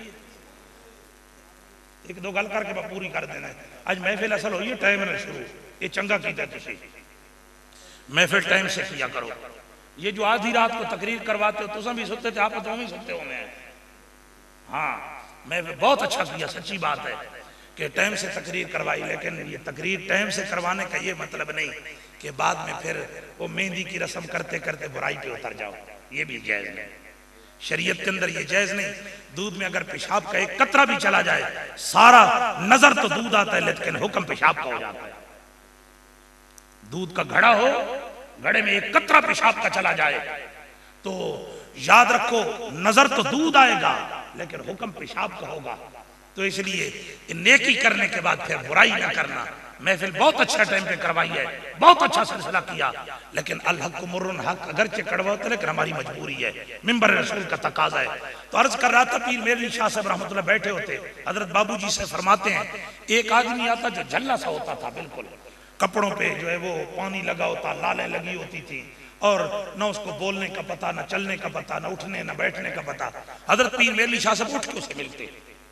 एक दो गल करके पूरी कर देना है। आज महफिल असल हुई है टाइम ना शुरू, ये चंगा कीता तुसी, महफिल टाइम से किया करो। ये जो आधी रात को तकरीर करवाते हो तुम भी सुनते थे, आप तो भी सुनते हो। मैं हाँ मैं बहुत अच्छा किया, सच्ची बात है कि टाइम से तकरीर करवाई। लेकिन ये तकरीर टाइम से करवाने का ये मतलब नहीं कि बाद में फिर वो मेहंदी की रस्म करते करते बुराई पे उतर जाओ, ये भी जायज नहीं। शरीयत के अंदर ये जायज नहीं। दूध में अगर पेशाब का एक कतरा भी चला जाए, सारा नजर तो दूध आता है लेकिन हुक्म पेशाब का हो जाता है। दूध का घड़ा हो, घड़े में एक कतरा पेशाब का चला जाए तो याद रखो नजर तो दूध आएगा लेकिन हुक्म पेशाब का होगा। तो इसलिए नेकी करने के बाद फिर बुराई ना करना। महफिल बहुत अच्छा टाइम पे करवाई है, बहुत अच्छा सिलसिला किया, लेकिन अल हक मुर्रुन हक अगरचे कड़वा होता है लेकिन हमारी मजबूरी है, मिंबर रसूल का तकाजा है। तो अर्ज कर रहा था पीर मेरली शाह साहब रहमतुल्लाह बैठे होते, हजरत बाबूजी से फरमाते हैं एक आदमी आता जो झल्ला सा होता था, बिल्कुल कपड़ों पे जो है वो पानी लगा होता, लालें लगी होती थी, और ना उसको बोलने का पता, ना चलने का पता, ना उठने ना बैठने का पता। हजरत पीर मेरली शाह साहब उठ के उसे मिलते,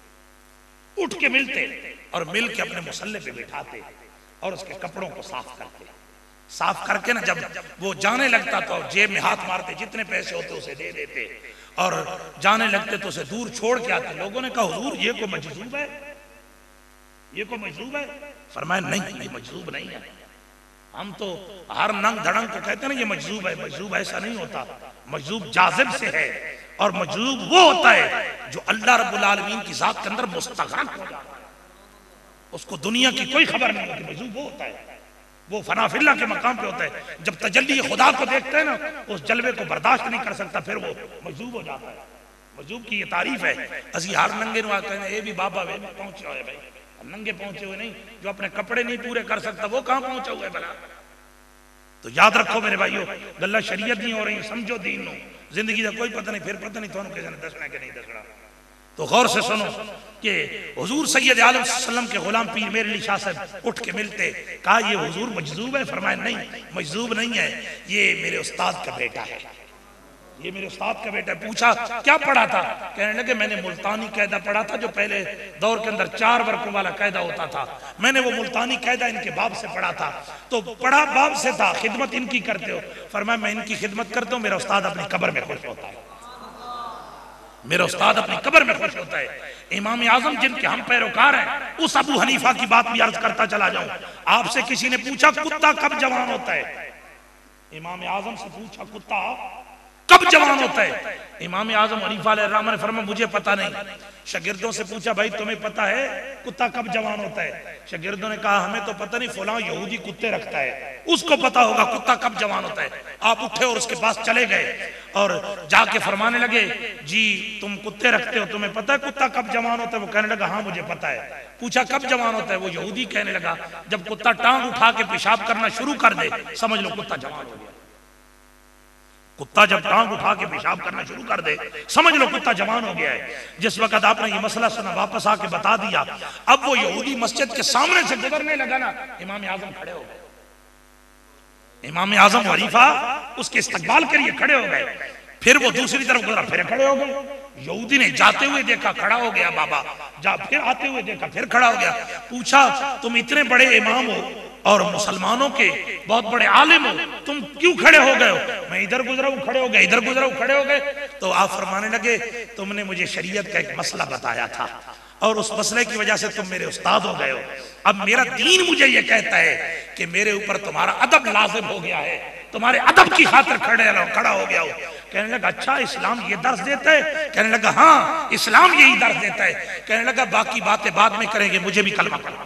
उठ के मिलते और मिल के अपने मुसल्ले पे बिठाते और उसके कपड़ों को साफ करते। साफ करके ना जब वो जाने लगता तो जेब में हाथ मारते, जितने पैसे होते उसे दे देते और जाने लगते तो उसे दूर छोड़ के आते। लोगों ने कहा हुजूर ये कोई मजजूब है, ये कोई मजजूब है? फरमाया नहीं, ये मजजूब नहीं है। हम तो हर नंग धड़ंग को कहते हैं ना ये मजजूब है। मजजूब ऐसा नहीं होता, मजजूब जाजिब से है। और मजजूब वो होता है जो अल्लाह रब्बुल आलमीन की जात के अंदर मुस्तग़रक़ हो जाता है, उसको दुनिया की कोई खबर नहीं होती। मजजूब वो होता है, वो फनाफिल्ला के मकाम पे होता है। जब तजल्ली खुदा को देखते हैं ना, उस जलवे को बर्दाश्त नहीं कर सकता, फिर वो मजजूब हो जाता है। मजजूब की ये तारीफ है। असी हर नंगे नु आते हैं, ये भी बाबा वे पहुंचे हुए भाई, नंगे पहुंचे हुए नहीं। जो अपने कपड़े नहीं पूरे कर सकता वो कहां पहुंचा हुआ है भला? तो याद रखो मेरे भाइयों, गल्ला शरीयत नहीं हो रही, समझो दीन नो। जिंदगी का कोई पता नहीं, फिर पता नहीं थानू किसी ने दसना कि नहीं दसना। तो गौर से सुनो कि हुजूर सैयद आलम सल्लम के गुलाम पीर मेरली शाह साहब उठ के मिलते। कहा ये हुजूर मजजूब है? फरमाया नहीं, मजजूब नहीं है, ये मेरे उस्ताद का बेटा है, ये मेरे उस्ताद का बेटा है। पूछा क्या पढ़ा था? कहने लगे मैंने मुल्तानी कायदा पढ़ा था, जो पहले दौर के अंदर 4 वर्कों वाला कायदा होता था। मैंने वो मुल्तानी कायदा इनके बाप से पढ़ा था, तो पढ़ा बाप से था, खिदमत इनकी करते हो? फरमाया मैं इनकी खिदमत करता हूँ, मेरा उस्ताद अपनी कब्र में खुश होता है, मेरा उस्ताद अपनी कब्र में खुश होता है। इमाम आजम जिनके हम पैरोकार हैं, उस अबू हनीफा की बात भी अर्ज करता चला जाऊं। आपसे किसी ने पूछा कुत्ता कब जवान होता है? इमाम आजम से पूछा कुत्ता कब जवान होता है? इमाम आजम हनीफा अलैहिर्रहमान ने फरमाया मुझे पता नहीं। शागिर्दों से पूछा भाई तुम्हें पता है कुत्ता कब जवान होता है? शागिर्दों ने कहा हमें तो पता नहीं, फलां यहूदी कुत्ते रखता है, उसको पता होगा कुत्ता कब जवान होता है। आप उठे और उसके पास चले गए और जाके फरमाने लगे जी तुम कुत्ते रखते हो, तुम्हें पता है कुत्ता कब जवान होता है? वो कहने लगा हाँ मुझे पता है। पूछा कब जवान होता है? वो यहूदी कहने लगा जब कुत्ता टांग उठा के पेशाब करना शुरू कर दे, समझ लो कुत्ता जवान हो गया। कुत्ता जब टांग उठा के पेशाब करना शुरू कर दे, समझ लो कुत्ता जवान हो गया है। जिस वक्त आपने ये मसला सुना, वापस आके बता दिया, अब वो यहूदी मस्जिद के सामने से गुजरने लगा ना, इमाम आजम खड़े हो गए। इमाम आजम हनीफा उसके इस्तकबाल के लिए खड़े हो गए। फिर वो दूसरी तरफ गुजरा, फिर खड़े हो गए। यहूदी ने जाते हुए देखा, खड़ा हो गया बाबा, फिर आते हुए देखा, फिर खड़ा हो गया। पूछा तुम इतने बड़े इमाम हो और मुसलमानों के बहुत बड़े आलिम हो, तुम क्यों खड़े हो गए हो? मैं इधर गुजरा हूं खड़े हो गए, इधर गुजरा हूं खड़े हो गए। तो आप फरमाने लगे तुमने मुझे शरीयत का एक मसला बताया था और उस मसले की वजह से तुम मेरे उस्ताद हो गए हो। अब मेरा दीन मुझे ये कहता है कि मेरे ऊपर तुम्हारा अदब लाजिम हो गया है, तुम्हारे अदब की खातिर खड़ा हो गया हो। कहने लगा अच्छा इस्लाम ये दर्ज देता है? कहने लगा हाँ इस्लाम यही दर्ज देता है। कहने लगा बाकी बातें बाद में करेंगे, मुझे भी कलमा पढ़ा,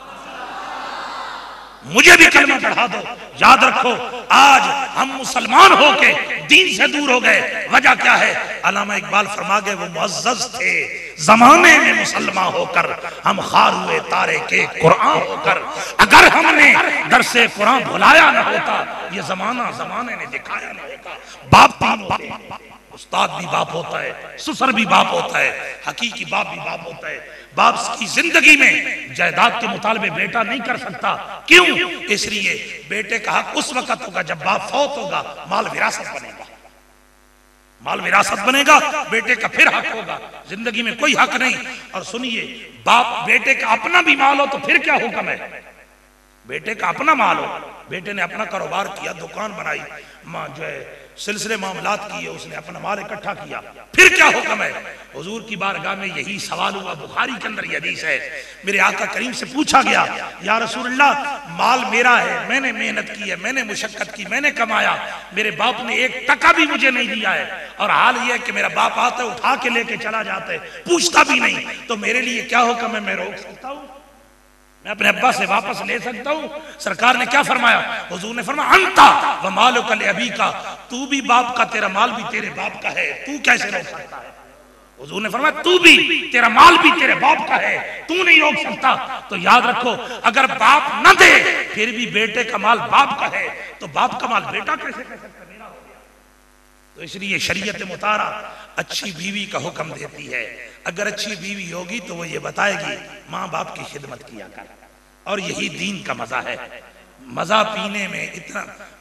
मुझे भी कलमा पढ़ा दो। याद रखो आज हम मुसलमान होके दीन से दूर हो गए, वजह क्या है? अल्लामा इकबाल फरमा गए वो मुअज़्ज़ज़ थे जमाने में मुसलमान होकर, हम खार हुए तारे के कुरान होकर। अगर हमने दरसे कुरान भुलाया ना होता, ये जमाने ने दिखाया ना होता। बाप तीन होते हैं, उस्ताद भी बाप होता है, ससुर भी बाप होता है, हकीकी बाप भी बाप होता है। बाप की जिंदगी में जायदाद के मुतालबे बेटा नहीं कर सकता। क्यों? इसलिए बेटे का हक उस वक्त होगा जब बाप फौत होगा, माल विरासत बनेगा, माल विरासत बनेगा, बेटे का फिर हक होगा, जिंदगी में कोई हक नहीं। और सुनिए बाप बेटे का अपना भी माल हो तो फिर क्या हुक्म है? बेटे का अपना माल हो, बेटे ने अपना कारोबार किया, दुकान बनाई, जो है सिलसिले मामलात किए, उसने अपना माल इकट्ठा किया, फिर क्या हुक्म है? हुजूर की बारगाह में यही सवाल हुआ, बुखारी के अंदर यह हदीस है। मेरे आका करीम से पूछा गया या रसूलल्लाह माल मेरा है, मैंने मेहनत की है, मैंने मुशक्कत की, मैंने कमाया, मेरे बाप ने 1 टका भी मुझे नहीं दिया है, और हाल यह है कि मेरा बाप आता है उठा के लेके चला जाता है, पूछता भी नहीं, तो मेरे लिए क्या हुक्म है? मैं रोक सकता हूँ? मैं अपने अब्बा से वापस ले सकता हूँ? सरकार ने क्या फरमाया? हुजूर ने फरमाया अंता व मालुका लिअबी का, तू भी बाप का, तेरा माल भी तेरे बाप का है, तू कैसे रोक सकता है? हुजूर ने फरमाया तू भी, तेरा माल भी तेरे बाप का है, तू नहीं रोक सकता। तो याद रखो अगर बाप न दे फिर भी बेटे का माल बाप का है, तो बाप का माल बेटा कैसे कह सकता? मेरा हो गया। तो इसलिए शरीयत मुतारा अच्छी बीवी का हुक्म देती है। अगर अच्छी बीवी होगी तो वो ये बताएगी माँ बाप की खिदमत किया कर, और यही दीन का मजा है। मजा पीने में इतना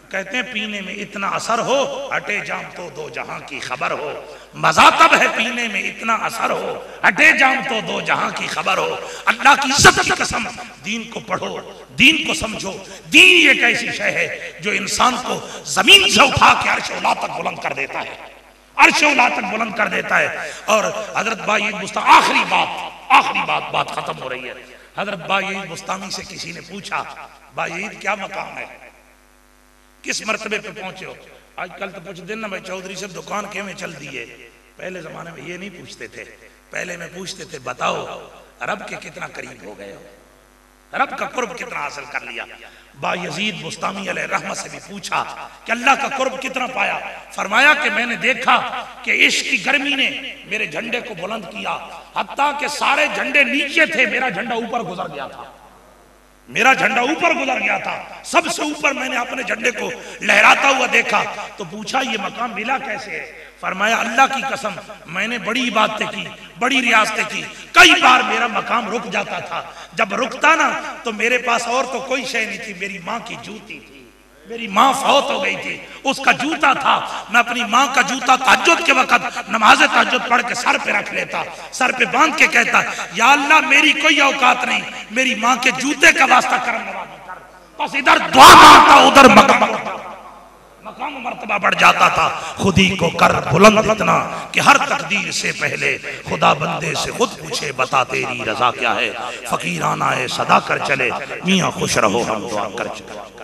कहते हैं पीने में इतना असर हो, हटे जाम तो दो जहां की खबर हो। मजा तब है पीने में इतना असर हो, हटे जाम तो दो जहां की खबर हो। अल्लाह की इज्जत की कसम, दीन को पढ़ो, दीन को समझो। दीन एक ऐसी शय है जो इंसान को जमीन से उठा के अर्श औला तक बुलंद कर देता है, अर्श औला तक बुलंद कर देता है। और हजरत बाई बुस्तामी, आखिरी बात खत्म हो रही है। हजरत बाई बुस्तामी से किसी ने पूछा, बाई क्या मकाम है, किस मर्तबे पे पहुंचे हो? आजकल तो पूछ दिन ना भाई चौधरी से दुकान के में चल दी है। पहले जमाने में ये नहीं पूछते थे, पहले में पूछते थे बताओ रब के कितना करीब हो गए हो, रब का कुर्ब कितना हासिल कर लिया। बायजीद बुस्तामी अलैहि रहमत से भी पूछा कि अल्लाह का कुर्ब कितना पाया? फरमाया कि मैंने देखा कि इश्क की गर्मी ने मेरे झंडे को बुलंद किया, हत्ता कि सारे झंडे नीचे थे, मेरा झंडा ऊपर गुजर गया था, मेरा झंडा ऊपर गुजर गया था, सबसे ऊपर मैंने अपने झंडे को लहराता हुआ देखा। तो पूछा ये मकाम मिला कैसे है? फरमाया अल्लाह की कसम मैंने बड़ी इबादतें की, बड़ी रियासतें की, कई बार मेरा मकाम रुक जाता था। जब रुकता ना तो मेरे पास और तो कोई शय नहीं थी, मेरी माँ की जूती थी, मेरी माँ फौत हो गई थी, उसका जूता था। मैं अपनी माँ का जूता तहज्जुद के वक्त नमाज तहज्जुद पढ़ के सर पे रख लेता, सर पे बांध के कहता या अल्लाह मेरी कोई औकात नहीं, मेरी माँ के जूते का वास्ता करम नवाज़ी कर। बस इधर दुआ मांगता, उधर मकाम मर्तबा बढ़ जाता था। खुद ही को कर बुलंद इतना कि हर तकदीर से पहले खुदा बंदे से खुद पूछे बता तेरी रजा क्या है। फकीराना सदा कर चले, मियाँ खुश रहो हम दुआ कर चले।